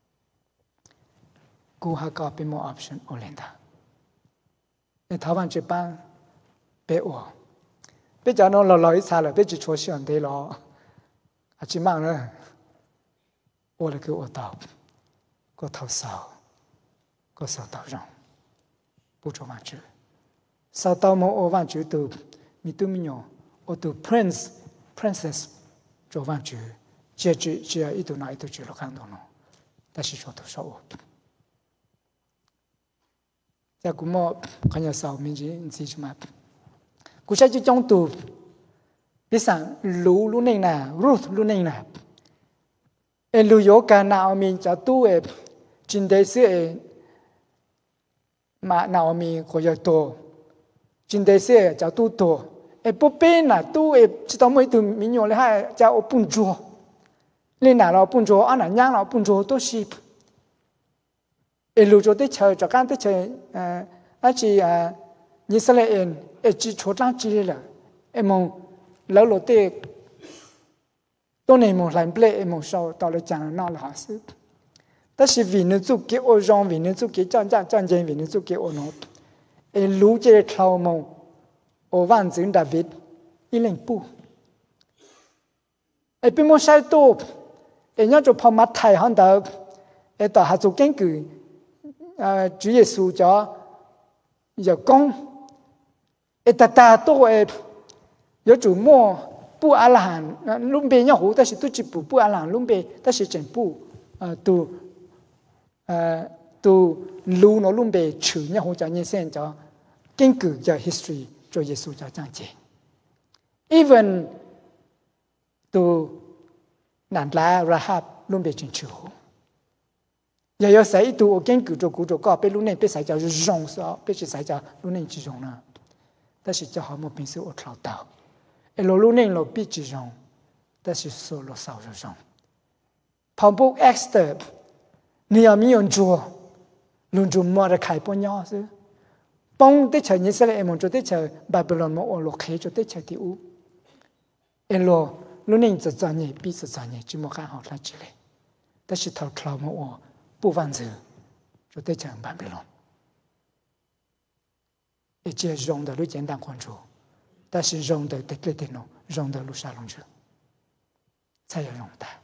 顾客搞别冇 option 我领导。哎，台湾这班别我，别叫侬老老一茬了，别只错想对了，啊，去忙了，我来给我到，个头少，个少到让，不做完事，少到冇我完事都，咪都咪用，我都 prince princess 做完事。这只只要一度那一度就了看到了，但是说多少我，在古么看要少民间你自己嘛，古下就讲到，比上路路内呐 ，Ruth 路内呐，哎路有干那我们就都哎，今天是哎，嘛那我们可要多，今天是就都多， เอปเป้น่ะตู้เอจิตเอาไม่ตัวมีโยเลยให้จะเอาปุ่นจัวเล่นน่ะเราปุ่นจัวอันนั้นย่างเราปุ่นจัวตัวชีเอลูจัวที่เชยจากการที่เชยเอ่ออาชีเอ่อยิสราเอลเอจีโชดล่างจีเลยล่ะเอมองแล้วโลเตตัวนี้มองหลายเปลเอมองชาวต่อเลยจังนอละหาซื้อแต่是为了做给我让为了做给战战战争为了做给我喏，诶，路这条路，我万整大卫一零步，诶，别莫晒多，诶，要做跑马太行到，诶，到下做根据，呃，主耶稣叫要讲，诶，大大多诶，要做么不阿拉罕，路边要好，但是都只不不阿拉罕路边，但是全部呃都。呃，都路那路边去，然后叫人生叫根据叫 history 做耶稣叫章节 ，even 都难拉 rahab 路边进去，也有谁都我根据做古做高，被路内被谁叫容少，被是谁叫路内之容呢？但是叫好么平时我trou到，哎，路路内路必之容，但是说路少之容，跑步 extra。你要没用做，用做么的开不了是？帮得成以色列人做得成巴比伦么我落开做得成的乌，一落路人只专业比只专业就么看好他之类，但是头头么我不放着做得成巴比伦，一切用的路简单关注，但是用的得对的喏，用的路沙龙去，才要用的。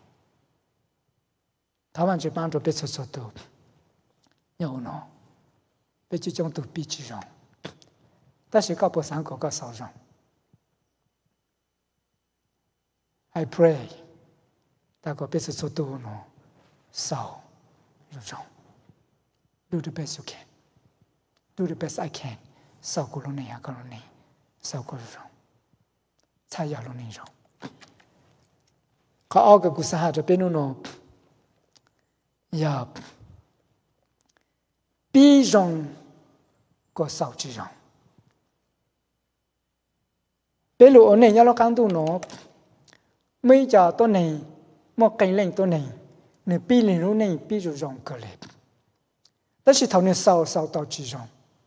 台湾就帮助别出出度，有喏，别这种都比之容，但是搞不上个个少容。I pray， 大家别出出度喏，少容，do the best you can，do the best I can， 少个路内呀个路内，少个容，才要路内容。เขาเอากับกุศลจะเป็นนู่น要比容个少之容，比如我们要เรา讲到喏，每家ตัวนี้莫跟人ตัวนี้你比人路นี้比如容个嘞，但是头呢少少到之容，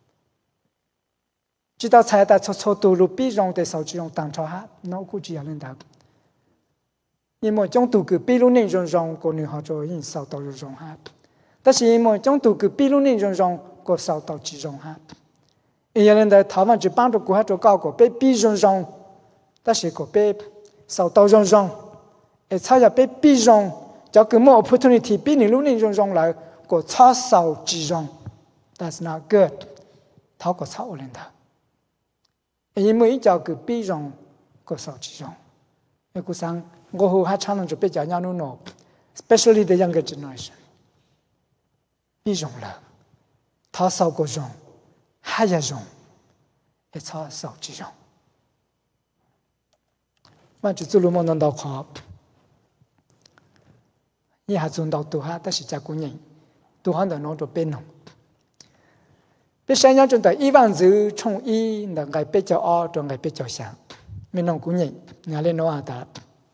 知道才在错错道路比容的少之容当初哈，那估计有人答。因为种度个比如内容上个女孩做因受到容哈，但是因为种度个比如内容上个受到之容哈，有人在台湾就帮助过下做高个被比容上，但是个被受到容上，而差也被比容，就个么 opportunity 比你路内容上来个差受之容 ，that's not good， 他个差有人的，因为就个比容个受之容，一个上。我和他常常就被讲讲弄弄 ，especially the younger generation， 比容了，他少个容，还要容，也差少之容。我就做了么能到考，一下做到多哈，但是加工人，多哈的弄就变弄。别想象中的一万字从一能够比较二，能够比较三，没弄工人，哪里弄啊的？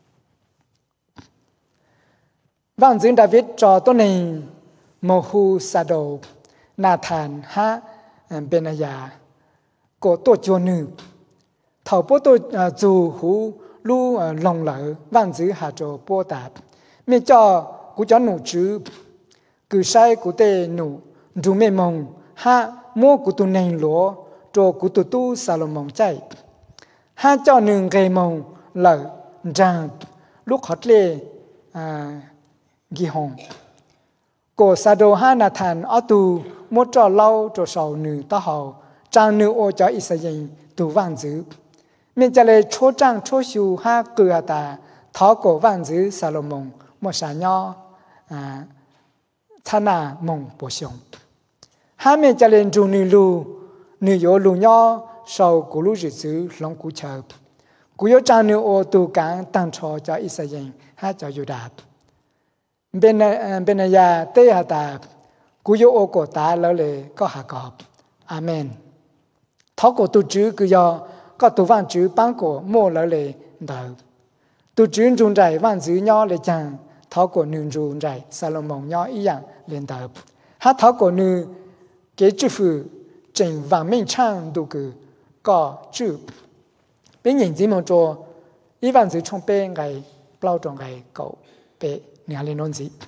วันจึงดาวิดจอตัวหนึ่งโมฮูซาโดนาธานฮะเบนายาโกตัวจวนหนึ่งเท่าปตัวจูหูลู่ลงเหลอวันจึงหาโจปวดาบไม่จอกูจะหนูจื้อกูใช้กูเตหนูดูไม่มองฮะมัวกูตัวหนึ่งหลัวโจกูตัวตู้ซาโลมองใจฮะเจ้าหนึ่งเกมองเหลอจางลูกขอดเล่กี่ห้องก็ซาโดฮานาธานเอาตูมดจอเล่าจอสาวหนึ่งตาหาจางหนึ่งโอจาอิสยาตูวันจื้อมันจะเลยโชจังโชชูฮาเกลือตาท้อก็วันจื้อซาโลมงมอสานยออ่าธนามงปชงฮามันจะเลยจูนิลูนิโยลุญอสาวกุลุจิจื้อลงกุเชบกุยจางหนึ่งโอตูกังตั้งชอจาอิสยาฮาจายูดาบเป็นเป็นยาเตยตากุยโอโกตาแล้วเลยก็หากอบอาเมนท้อโกตุจื้อกุย có tu văn chữ bán cổ mua lại lệ đầu tu chuyên trung trái văn chữ nhỏ lệ chẳng tháo cổ nương trung trái Salomon nhỏ ý dạng lên đầu hát tháo cổ nương cái chữ phụ trình vàng minh trang đủ cứ có chữ bên nhìn gì mà cho ý văn chữ trong bên cái bao trong cái cổ bé nhà lên non gì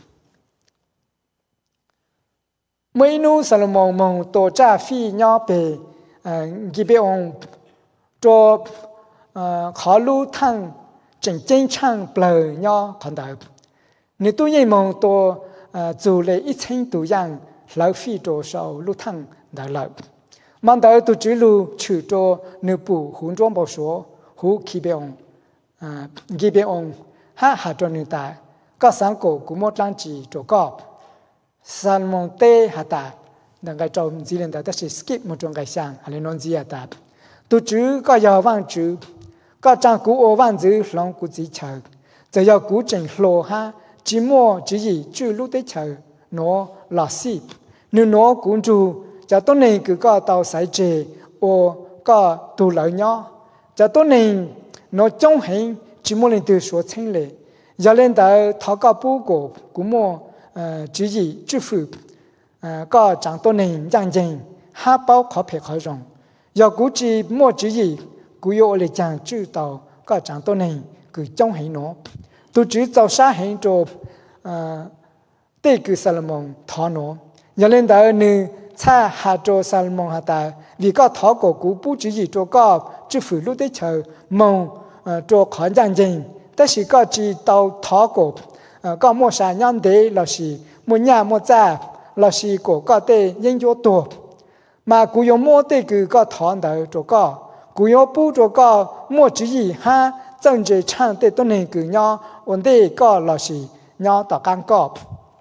mấy nu Salomon mong tổ cha phi nhỏ bé ghi bé ông cho khó lưu thăng trình chân trang bờ nhỏ còn đợi nếu tôi nhìn mong tổ dù lấy ít chân tu yang lão phi cho sau lưu thăng đợi lợi mang tới tôi chỉ lưu trừ cho nếu bù huấn装bảo số hú khi bé ông ghi bé ông ha hà cho người ta có sáng cổ của một trang chỉ cho có Salomon tê hà ta đang cái trong gì lên đó ta sẽ skip một trong cái sang hay là non gì à ta tu chữ có giàu vang chữ có trang cú ô vang chữ lòng cú chỉ chờ giờ giàu cú trình lô ha chỉ mua chỉ gì chữ lúc tới chờ nó là xí nếu nó cũng chú cho tôi này cứ có tàu sải chè ô có tu lợi nhỏ cho tôi này nó trong hình chỉ mua lên từ số thanh lệ giờ lên tới tháo cao bố cổ cũng mua chỉ gì chữ phụ có chẳng tôi này chẳng chừng ha bao khó phải khó rộng giờ cú chỉ mua chỉ gì cú yêu lại chẳng chữ tàu có chẳng tôi này cứ trong hình nó tôi chỉ tàu xa hình cho tê cứ Salomon thọ nó giờ lên tới nữ cha hà cho Salomon hà ta vì có thọ cổ cú bố chỉ gì cho có chữ phụ lúc tới chờ mong cho khó chẳng chừng但是个只到讨过，呃，个莫啥样的，老是莫伢莫在，老是个个的研究多，嘛古有莫的个个讨的做个，古有不做个莫之意哈，政治唱的都能个伢，我的个老是伢到干个，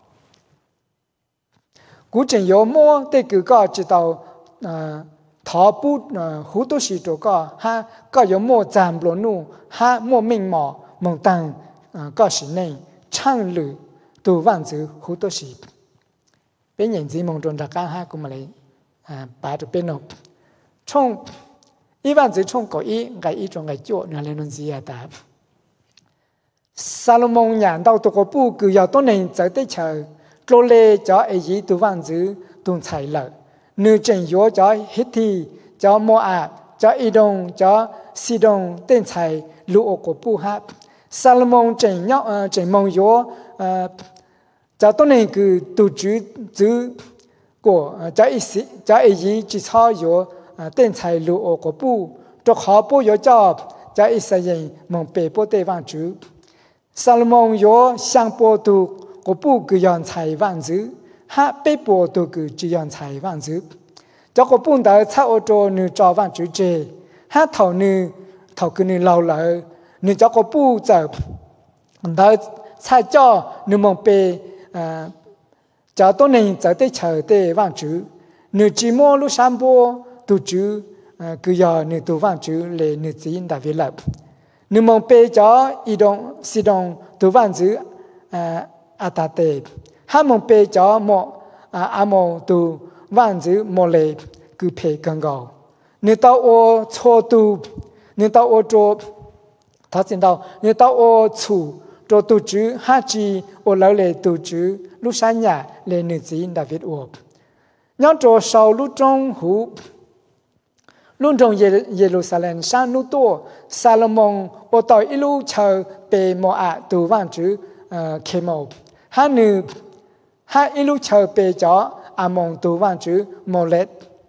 古真有莫的个个知道，呃。thọ bút hú tô sĩ chỗ có ha có yếu mô giảm lộ nụ ha mô minh mỏ mong tăng có sĩ này trang lử tù vạn chữ hú tô sĩ bên nhìn gì mong tròn ra ca ha cũng mà lấy bà được bên nộp trong ý vạn chữ trong có ý cái ý trong cái chỗ này lên gì à ta Salomon nhàn đau tổ có bù cứ yếu tô này tới tới chờ lô lê cho ấy gì tù vạn chữ tùng chạy lợi nữ trình yếu cho Hitti cho Moab cho Edom cho Sidon tên thầy lũ của bù hát Salomon trình nhóc trình mong yếu cho tôi này cứ tu chữ chữ của cho ý sĩ cho ý gì chỉ cho yếu tên thầy lũ của bù cho họ bù yếu cho cho ý sĩ gì mong bề bố tê vang chữ Salomon yếu sang bố tu của bù cứ yon thầy vang chữ ha bế bộ đồ cử chỉ yon thầy vang chữ cho có bún đào cha ô tô nữ cho vang chữ chê ha thầu nữ thầu cứ nữ lâu lợ nữ cho có bù giờ đào cha cho nữ mong bề cho tôi này giờ tới chờ tới vang chữ nữ chỉ mua lúc sáng bố tu chữ cứ giờ nữ tu vang chữ lệ nữ chỉ đã về lập nữ mong bề cho y đông si đông tu vang chữ à ta tê ha mong bề cho mọ à mong tu vạn chữ mô lệ cứ phê gần gạo nếu tao ô cho tu nếu tao ô cho thà xin tao nếu tao ô chủ cho tu chữ ha chi ô lão lệ tu chữ lúc sáng nhà lệ nữ chỉ đã viết ô nhớ cho sau lúc trong hú lúc trong Jerusalem sang nút to Salomon ô tao ít lúc chờ bề mò à tu vạn chữ Kemo ha nữ ha ít lúc chờ bề cho à mong tu vạn chữ mô lệ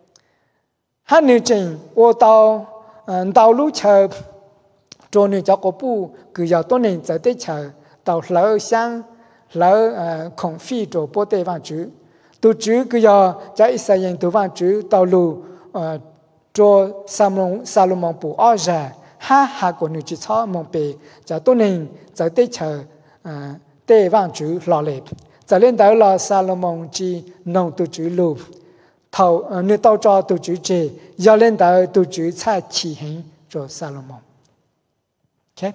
ha nữ trình ô tao tao lúc chờ cho nữ cho có bù cứ giờ tôi nên giờ tới chờ tao lỡ sang lỡ không phi cho bố tê vạn chữ tu chữ cứ giờ cho ít sai tu vạn chữ tao lù cho Salomon Salomon bù ở ra ha ha của nữ chỉ cho mong bề cho tôi nên giờ tới chờ tê vạn chữ lò lệ giờ lên tới là Salomon chỉ nông tu chữ lù thầu nếu tao cho tu chữ chê giờ lên tới tu chữ cha chỉ hình cho Salomon. Ok.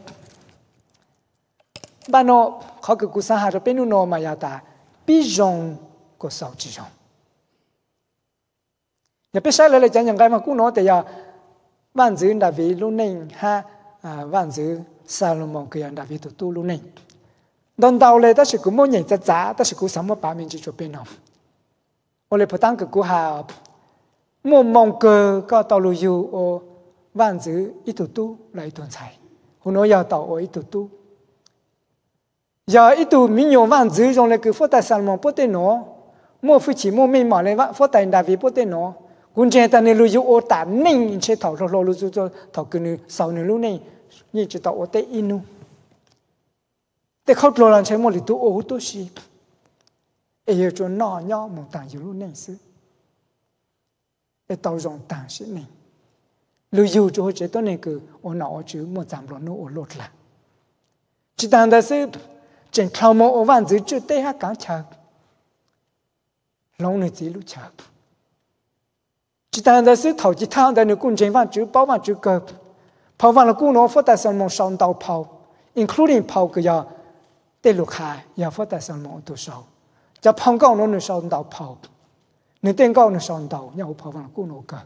Ba nó họ cứ cố sang hà cho bên nó mà ya ta bị rong của sáu chỉ rong. Nhà biết sai lại là chẳng những cái mà cú nó thì ya 万子大卫lúc này ha à万子Salomon cái đại卫tu tu lúc này đón đầu lên đó là cũng muốn nhận ra giá đó là cũng sống một bản mình chỉ cho bên nào ô lê phật tăng cái cú hà một mong cơ có tàu lưu du ô万子一tu tu lại tuần sai hôm nay giờ tàu ô一tu tu giờ ít tu mình nhiều万子trong lại cái phật đại Salomon bớt tên nó mua phi chỉ mua mình mà lại phật đại đại卫bớt tên nó cũng chỉ ta nên lưu du ô ta nên chế thảo rồi lưu du cho thảo cái này sau này lúc này như chỉ tàu ô tê inuแต่เขาตัวเราใช้หมดเลยตัวโอ้ตัวชีเออจนนอย่อมองต่างอยู่รู้หนึ่งสิเอตัวรองต่างสิหนึ่งหรืออยู่จะจะตัวนี้คือโอ้หนอจื้อมันจำรอนู้โอ้ลดละจิตต่างแต่สิเจนคลาวมองโอ้วันจื้อจุดเตะหักกางเชิงลงในจีรู้เชิงจิตต่างแต่สิเท่าจิตทางแต่ในกุญแจวันจื้อเป้าวันจื้อเกิดพอวันละกู้น้องฟัดแต่สมองสอนดาวเผา including เผาก็ยาเตลูกค้าอย่าฟัดแต่สมองตัวสาวจะพังก้าวโน้นสอนดาวเผาในเต้นก้าวโน้นสอนดาวอย่าเอาเผาวันละกู้น้องกัน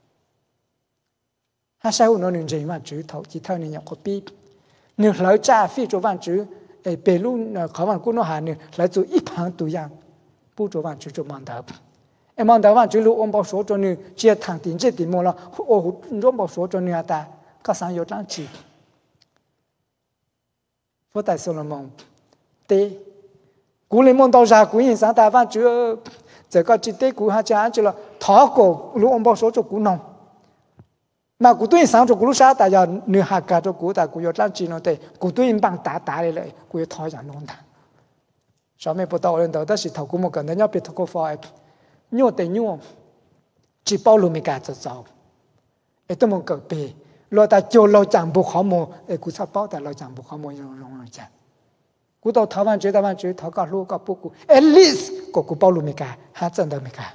ถ้าใช้หัวโน้นหนึ่งใจว่าจื้อเท่าจิตเท่านี้อย่างก็ปีหนึ่งหลายจ้าฟีจูวันจื้อเอเปรูเขาวันกู้น้องหาหนึ่งหลายจูอีพังตัวอย่างผู้จูวันจื้อจูมันดาวเอมันดาววันจื้อรู้องค์บอกโสจนี่เจียทางตินเจติโมละโอ้ร่วมบอกโสจนี่แต่ก็สังโยชน์ตั้งจีพระแต่โซโลมอนเตกูเลยมอง到啥กู印象大方就这个จิตเตกูหาจาน就了讨过รู้องค์บอกโสจกูนองมากูตัวสามจกูรู้ซาแต่ยาเนื้อหักกาจกูแต่กูยอดตั้งจีนเตกูตัวบังตาตาเลยเลยกูยอดถอยจากโน่นทางสมัยปตอเรนเดอร์แต่สิถากูมกันแต่ยอดเป็นทักกูฟอยยัวแต่ยัวจีเป้าลูมิกาจะเจ้าไอ้ตัวมันเกิดปีเราแต่โจเราจังบุกขโมไอ้กูชอบเป้าแต่เราจังบุกขโมยลงลงจังกูต่อท้าวันเจตวันเจท้าก็ลูกก็ปุ๊กกู at least ก็กูเป้าลูมิกาหาจังเดิมิกา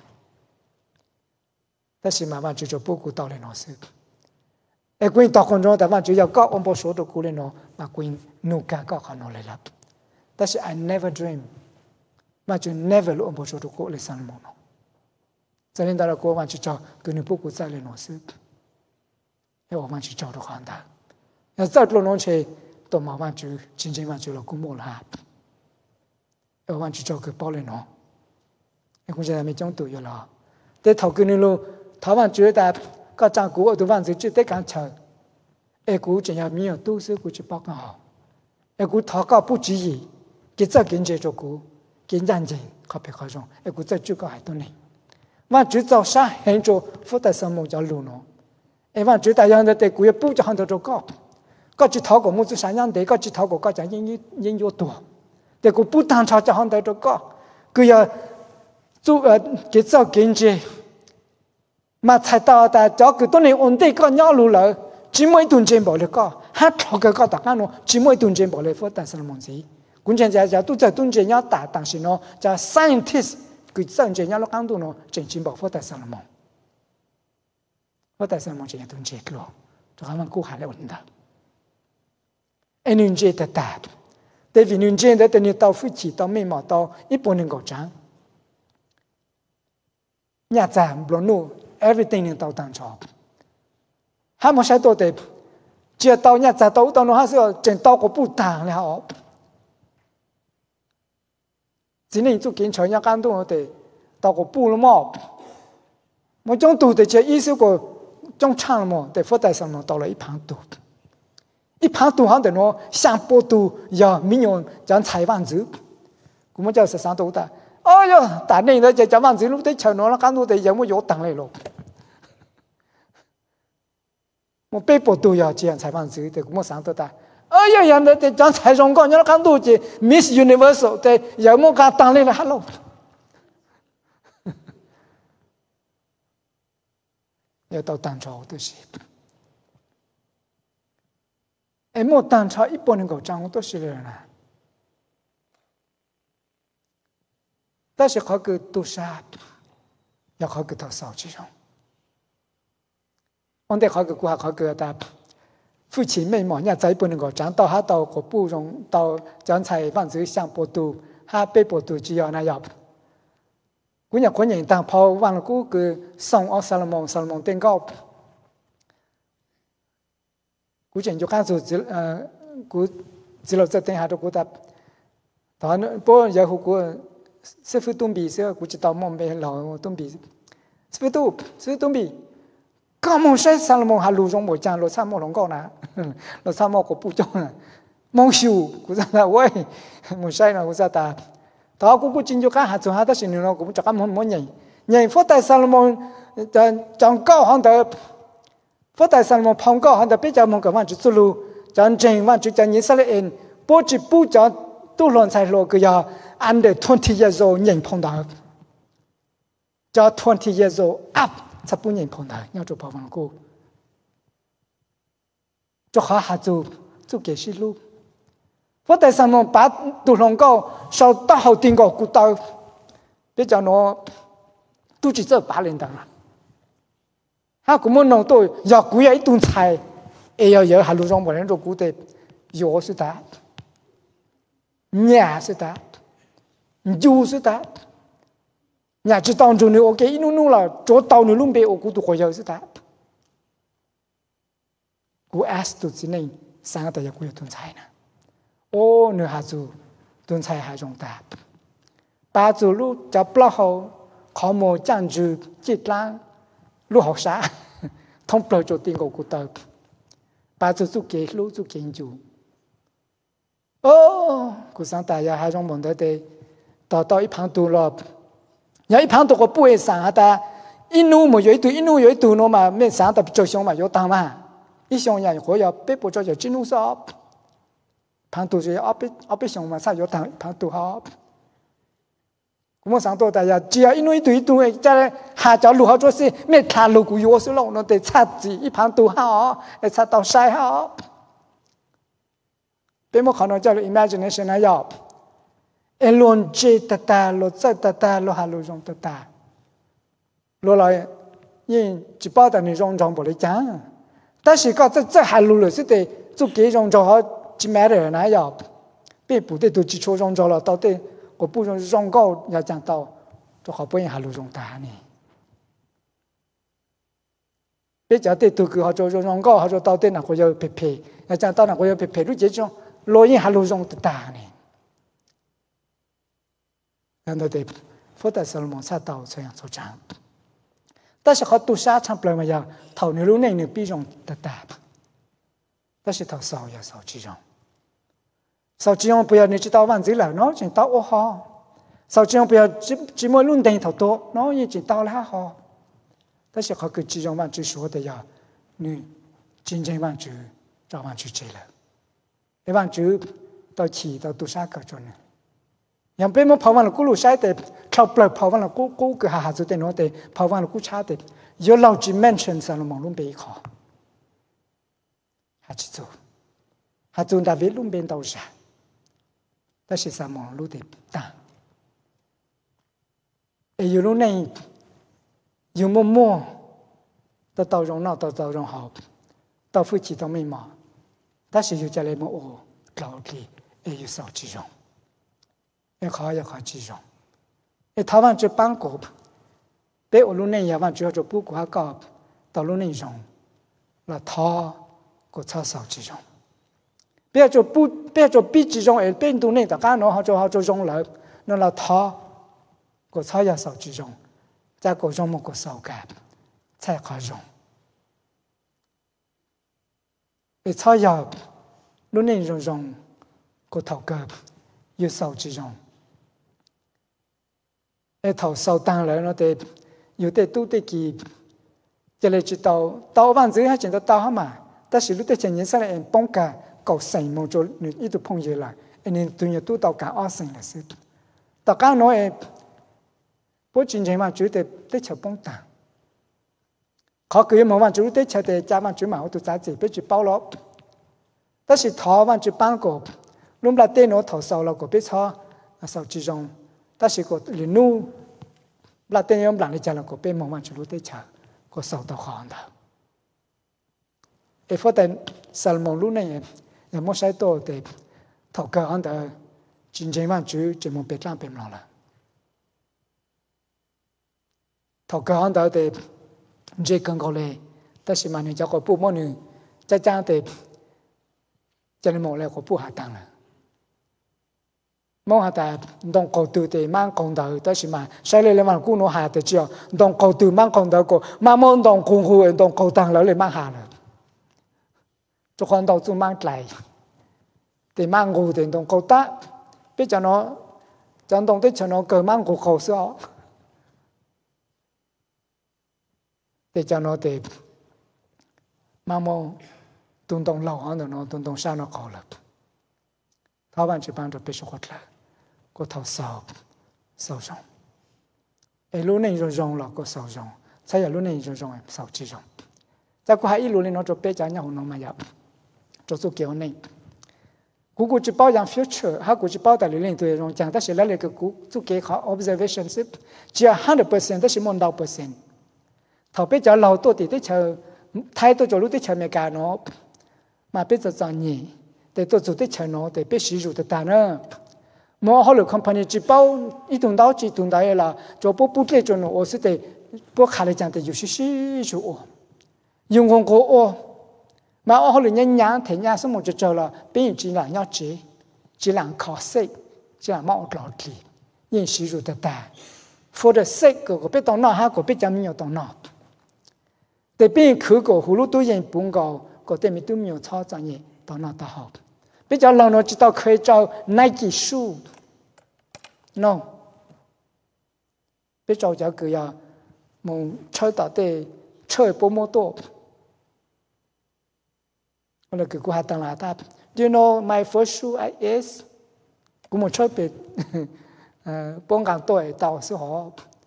แต่สิมาวันเจจะปุ๊กกูต่อเลยน้อสึกไอ้กูต่อคนรอแต่วันเจอยากก็อมบโสตัวกูเลยน้อมากูนูกาก็ขนมเลยลับแต่สิ I never dream มาจะ never รู้อมบโสตัวกูเลยสันมองจะเล่นแต่ละกูวันเจจะกูนึกปุ๊กกูใจเลยน้อสึก要我们去找到看他，要再多弄些，都麻烦就真正嘛就了古木了。要我们去找个包来弄，你估计还没讲对了。在头个年路，台湾觉得个张股都万就只得干吃，哎，股真要没有都是股去包干好，哎，股头个不注意，给这经济做股，给认真可别可中，哎，股这就个还多呢。万就早上很多负责什么叫路喏。ไอ้วันจุดแต่ยังแต่กูยังปูจะหันตัวก็ก็จิตเท่ากับมุสลิมเด็กก็จิตเท่ากับก็จะยิ่งยิ่งยิ่งตัวแต่กูปูทางชาวจะหันตัวก็กูยังจู่เอ่อเกี่ยวกับ经济มาใช้ต่อแต่เจ้าคือตัวนี้อุ่นได้ก็ย่อรู้เลยจิมวยตุนเจนบอกเลยก็ฮัทเขาก็ก็ตักนั่นเนาะจิมวยตุนเจนบอกเลยว่าแต่สมองสิคุณเจนจะจะตู้จะตุนเจนย่อแต่但是เนาะจะ scientist คือตุนเจนย่อแล้วกันตัวเนาะเจนจิมบอกว่าแต่สมองว่าแต่สมองจะยังตุนเจกลัวจะทำมันกู้หาแล้วอุ่นได้ไอ้นุ่นเจแต่แต่แต่วินุ่นเจแต่แต่เนี่ยต่อฟิจิต่อไม่หมอต่ออีปุ่นหนึ่งก็จังเนี่ยจามบลูนู everything เนี่ยต่อต่างชอบถ้าไม่ใช่ตัวเด็กเจ้าต่อเนี่ยจะต่อต่อโน้ตฮะสิเจนต่อก็ปุ่นต่างเลยฮะ今年做检查一間都我哋到個半了嘛，我將度的只意思個將差了嘛，在佛台上面到了一盤度，一盤度行的喏，下坡度呀，民用將采萬子，咁我就十三度的，哎呀，但係呢就就萬子路的長喏，間度的有冇有等嚟咯？我北坡度呀，這樣采萬子的，咁我上到的。哎呀，人哋哋講財上講，有看到只 Miss Universal 嘅有冇家當你啦 ？Hello， 要到當初都是，誒冇當初一般人講講都是人啦，但是佢個都殺，要佢個到手之中，我哋佢個顧客佢個答。父親妹妹，人仔本能個長到下到個不容到將才放子上坡度，下北坡度只要那要。古人古人當跑完了古個送奧薩勒蒙薩勒蒙登高， 古前就看出只呃古只老在等下都古他，他呢不也好古师傅东比是古知道梦被老东比，师傅东师傅东比，刚梦晒三了梦还路中我讲路上梦龙高呢，路上梦个不中呢，梦修古在那喂梦晒呢古在打，他古古真就看下做下，但是你那古就看梦梦人，人佛在三了梦讲讲高行的。佛在山上碰高，他比较忙个，往就走路，讲真，往就讲你说的人，不只不讲都乱才落个呀，under twenty years old 人碰到，叫 twenty years old up 才不人碰到，要做跑完过，就好下做做几十路，佛在山上把都乱高，烧到后顶个古道，比较孬，都只做八年的了。他古么弄到要贵一顿菜，也要有还路上没人做古的，药是的，尿是的，酒是的，伢子当中呢，我给一弄弄了，做到你弄别我古都会有是的，古 S 都之内三个要贵一顿菜呢，哦，你还做顿菜还用的，把走路就不好，考么讲究质量。路học xã thông bờ cho tiền của cụ tờ bà cho chú kế lũ chú kế chủ ô cụ sáng tại ya hai trong bọn đó thì tao tao ít phang tu lo ya ít phang tu có bùi sáng ta inu mà yếu tu inu yếu tu nó mà mấy sáng ta cho xong mà yếu tăng mà ít xong ya có ya bé bộ cho ya chính sao phang tu rồi áp áp bé xong mà sao yếu tăng phang tu họ我想到大家只要因为对对在下脚路好做事，没看路古有是路，那得擦子一旁都好，来擦到晒好。别么可能叫 imagination 那要，一轮接得大，路再得大，路下路用得大，路来因只包的你用上不来讲，但是个这这下路了是得做几用着好，只买的人那要，别不得都只错用着了，到底。我不用用高要讲到，就好不容易还路用大呢。别讲对多个好做用高，好做到底那我要配配，要讲到那我要配配，如这种老人还路用得大呢。然后对，佛在萨罗蒙萨道这样做讲，但是好多沙场不嘛要头你路内你比用得大，但是头少要少这种。sau khi ông bây giờ你知道万字了，nó chỉ tao ô ho. Sau khi ông bây giờ chỉ chỉ mỗi luôn đánh thầu to, nó như chỉ tao là ho. 但是เขาคือ只用万字说的呀，你真正万字找万字这了，一万字到起到多少个钟呢？ยังเป็นมันพอวันละกูรู้ใช่แต่เขาเปล่าพอวันละกูกูก็หาหาจุดเด่นว่าแต่พอวันละกูชาแต่ยเราจะ mention สารมองลุ่มเบย์ขอหาจิตจูหาจุดดาวิดลุ่มเบย์ตัวจ่าแต่สิ่งสามองลุ่มเด็ดต่างเออยู่ลุ่มในอยู่มั่วมั่วตัวตัวรงนอกตัวตัวรงหอบตัวฟื้นจิตตัวไม่หมอแต่สิ่งอยู่จะเลยมั่วโอ้กล่าวดีเออยู่สาวจีรงเอขออยากขอจีรงเอท้าวันจะปังกบเป้อลุ่นเนี่ยวันจะจะปุ๊กว่าก็ต่อลุ่นเนี่ยรงแล้วท้อก็ชอบสาวจีรงเป้จะปุ๊เป้จะปีจีรงเอเป็นตัวเนี่ยแต่การน้องเขาจะเขาจะรงแล้วนั่นเราท้อก็ชอบอยากสาวจีรงจะก็รงมันก็สาวแก่ใช่ขอรงเอชอบอยากลุ่นเนี่ยรงรงก็เท่ากับ有少之中，一头少当然我哋有啲都得佢，即係知道到萬子係見到到嘛，但是你哋前年生嚟幫架夠成冇做，你呢度碰嘢啦，你對嘢都到架二成嚟先，大家攞誒，不轉情嘛，主哋得求幫打，佢佢冇話主得求哋加萬主嘛，我都揸住俾住包落，但是台灣主幫個。lúc là tên nó thầu sau là có biết sao sau chỉ trong ta chỉ có liền nu là tên ông làm để trả là có biết mong muốn chủ lúc để trả có sau tao khó hơn đó em tên Salmon lúc này em muốn sai tôi để thầu cơ hơn đó chính chính mà chủ chỉ muốn biết làm biết làm là thầu cơ hơn đó để dễ cần có lẽ ta chỉ mà nếu cho có bộ môn nữa chắc chắn để cho nên một là của phụ hạ tăng là mong hạ ta đồng cầu từ để mang công đầu đó là mà sai lệ mà cũng nó hạ để chưa đồng cầu từ mang công đầu của mà mong đồng công hồ đồng cầu tăng lại mang hạ rồi cho con đầu tu mang lại để mang ngủ để đồng cầu ta biết cho nó cho đồng để cho nó cờ mang ngủ cầu sao để cho nó để mà mong tuân đồng lâu hơn nó tuân đồng sao nó cầu được tháo bạn chỉ ban được biết số quát lại có tháo sầu sầu rong ấy lúc này rồi rong là có sầu rong sai giờ lúc này rồi rong sầu chỉ rong ta có hai lúc này nó cho biết cho nhau nó mà nhập cho số kiểu này cú cú chỉ bảo rằng future ha cú chỉ bảo tại lúc này tôi rong chẳng ta sẽ lấy cái cú số kiểu họ observation ship chỉ one hundred percent ta sẽ một trăm percent thảo biết cho lâu tôi thì tới chờ thay tôi cho lúc tới chờ mẹ cả nó mà biết cho cho nhỉ để tôi chủ tới chờ nó để biết sử dụng được ta nữa mà họ được company chỉ bảo ít tuần đó chỉ tuần đó là cho bố bố để cho nó ở sẽ để bố khai lại chẳng để dùng sử dụng dùng công cụ mà họ được nhanh nhàng thì nhà số một cho cho là bên chỉ là nhau chỉ chỉ là khó xây chỉ là mạo lọt đi nhưng sử dụng được ta for the sake của biết tông nào ha của biết chăm nhiều tông nào để bên khử của hồ lô tôi yên bún gạo của tên mình tôi nhiều操作业tông nào ta học bây giờ lần nó chỉ tao khởi cho Nike shoe no bây giờ giờ cứ ya mong chơi到的chơi bộ mô tô hoặc là cứ qua tầng là ta do you know my first shoe is cũng một chơi về bông càng tuổi tàu sẽ họ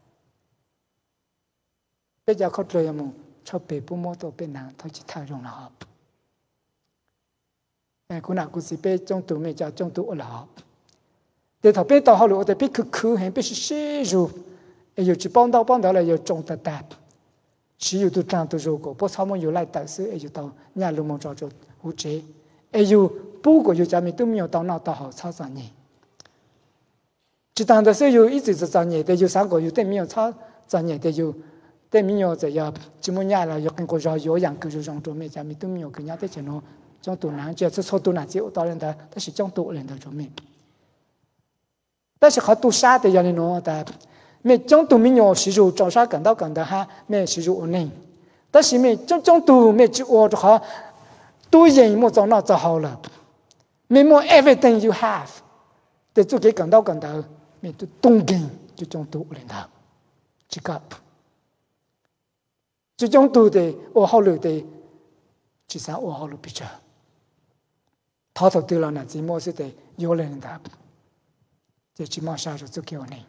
bây giờ khó lời mong chơi về bộ mô tô bên nào thôi chỉ thay dùng là hợp cô nào cũng chỉ biết trong tủ mình cho trong tủ là để thằng biết tao họ luôn để biết cứ cứ hay biết sử dụng, ấy chỉ帮到帮到了有种的答，sử dụng tu trang tu rồi có, bớt sau mình有来导师，ấy tao nhà luôn mong cho cho hỗ trợ，ấy不过有家们都没有到那到好操作呢，只当的是有一直是作业的，有三个有对没有操作业的有。对没有这样，怎么样了？要跟个要有样个就上桌面，家们都没有跟人家在前头。trong tủ nắng chỉ là số tủ nắng chỉ ở đó lên đó, đó là trong tủ lên đó cho mình. Đó là họ tủ sa thì giờ này nó ta, mình trong tủ mình nhỏ sử dụng trong sa cần đâu cần đó ha, mình sử dụng ổn định. Đó là mình trong trong tủ mình chỉ ở đó họ tủ yên một trong nó cho họ là, mình muốn everything you have, để cho cái cần đâu cần đó, mình tu tung kinh cho trong tủ lên đó, chỉ có, cho trong tủ thì ở họ lựa thì chỉ sao ở họ lựa bây giờ. thọ thọ từ là nè chỉ mua sẽ để vô lên đáp chỉ chỉ mua sao rồi cho kiểu này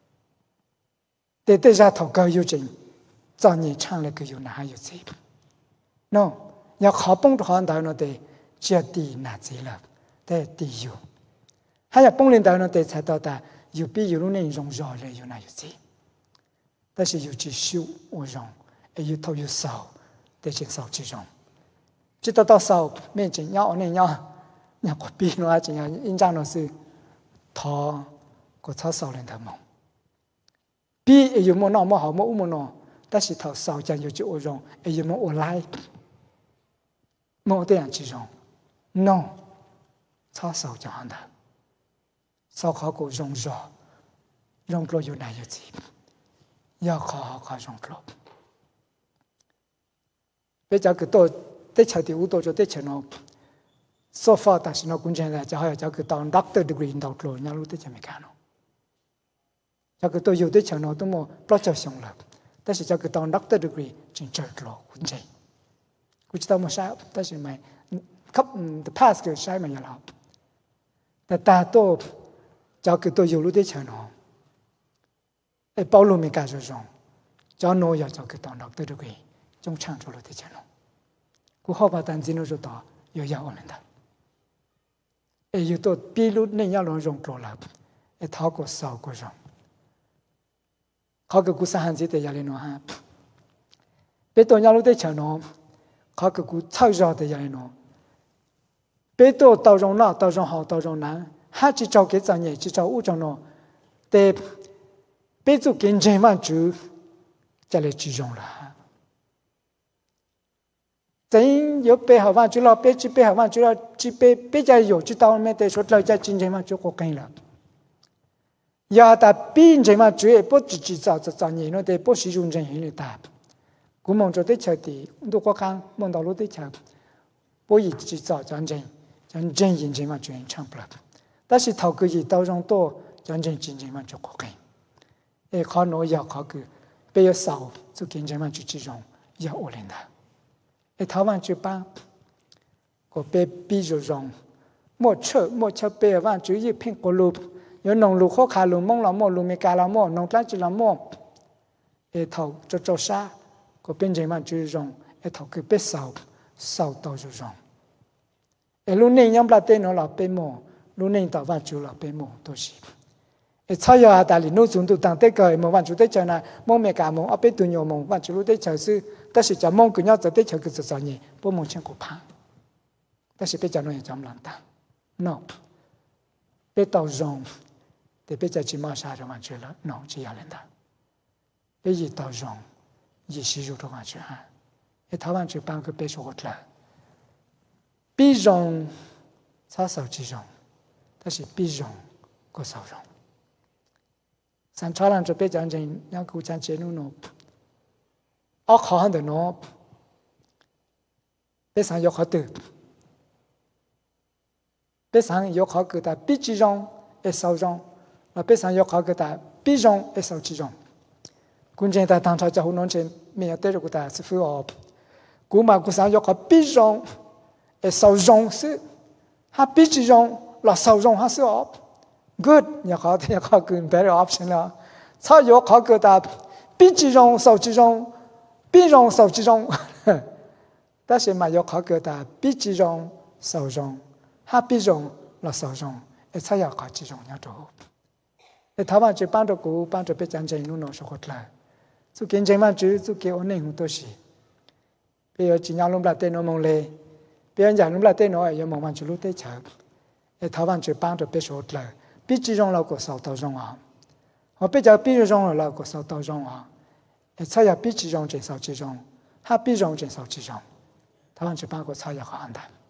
để để ra thọ cao yêu trình cho nhị trang lại cái yêu nào yêu gì no nhà khó bông cho họ đào nó để chia đi nà gì là để đi yêu hay là bông lên đào nó để才到达有比有那种热的有哪有gì但是有只修我用也有头有少得减少这种直到到少面前要那要nhà của pin nó chỉ là in trang nó是thọ của thọ sau lên thầm mong pi ở dùng một nọ một hậu một một nọ ta chỉ thọ sau chẳng有chịu rồi ở dùng một lại một tiền chỉ rồi no thọ sau chẳng hạn đó sau khó của dùng rồi dùng rồiอยู่ไหนอยู่gì giờ khó khó dùng rồi bây giờ cái tôi tới chờ thì u tôi cho tới chờ nó so far 但是呢工钱呢就好像叫个当 doctor degree 到了人家路的就没看了叫个都有的钱呢都没不着想了但是叫个当 doctor degree 真值了工钱估计到没啥但是没 cấp the past 个啥没有了但大多叫个都有路的钱呢哎保罗没干这种叫诺要叫个当 doctor degree 中长出路的钱了กู好把单子呢就到有要我们的哎，有到比如那样人用过了，哎，他个少个人，他个古三汉字的压力喏哈，别到伢路的钱喏，他个古操作的压力喏，别到到中那到中好到中难，还只找给咱也只找五种喏，得别做跟前万主，再来集中了。 真有背好vaan，就老背去背好vaan，就要去背背在有去到面的说，老在今天嘛就过跟了。呀，但边前嘛主要不只只造就造年了的，不是用人的大。古梦做的桥的，都过看梦到路的桥，不一直造战争，战争引前嘛就唱不了。但是头个月到上多战争进前嘛就过跟。诶，考诺要考个，不要少，就跟前嘛就这种要恶人的。诶，台湾就帮，个被逼着让，莫测莫测被湾就一片个路，有农路好卡路蒙了莫路没干了莫，农单就了莫，诶头就做啥，个边前嘛就让，诶头个被少少到就让，诶路内养不得侬老被莫，路内台湾就老被莫都是。诶，草药啊，大理农村都当这个，莫万就得讲呢，莫没干莫，阿被dunyo莫，万就路得讲是。但是讲梦跟要在对桥个做作业，不梦见过怕。但是别讲侬也讲不难打 ，no。别到容，得别在起码啥就完去了 ，no 只要人的。别一到容，一时就都完去哈。一台湾就办个别说话了，比容差少几容，但是比容个少容。三超人就别讲人，让古讲节目喏。ở khó hơn de nó bé sáng yêu khó từ bé sáng yêu khó cái ta biết chỉ rong để sau rong và bé sáng yêu khó cái ta biết rong để sau chỉ rong quân dân ta thằng cho hôn nón trên mình tới rồi ta sẽ phù hợp cú mà cú sáng yêu khó biết rong để sau rong sự ha biết chỉ rong là sau rong ha sự hợp good yêu khó thì yêu khó cái better option là sao yêu khó cái ta biết chỉ rong sau chỉ rong必容少之中，但是嘛要考个的必之容少容，哈必容了少容，一才要考之中要多。诶，台湾就帮着古帮着别讲真路弄说好了，就跟真嘛就就给我内容都是，比如今年弄不来电脑梦嘞，别人讲弄不来电脑也梦完就录得长，诶，台湾就帮着别说了，必之容了个少到容啊，我别讲必之容了个少到容啊。菜也比其中减少其中，它比中减少其中，台湾就包括菜也好安的。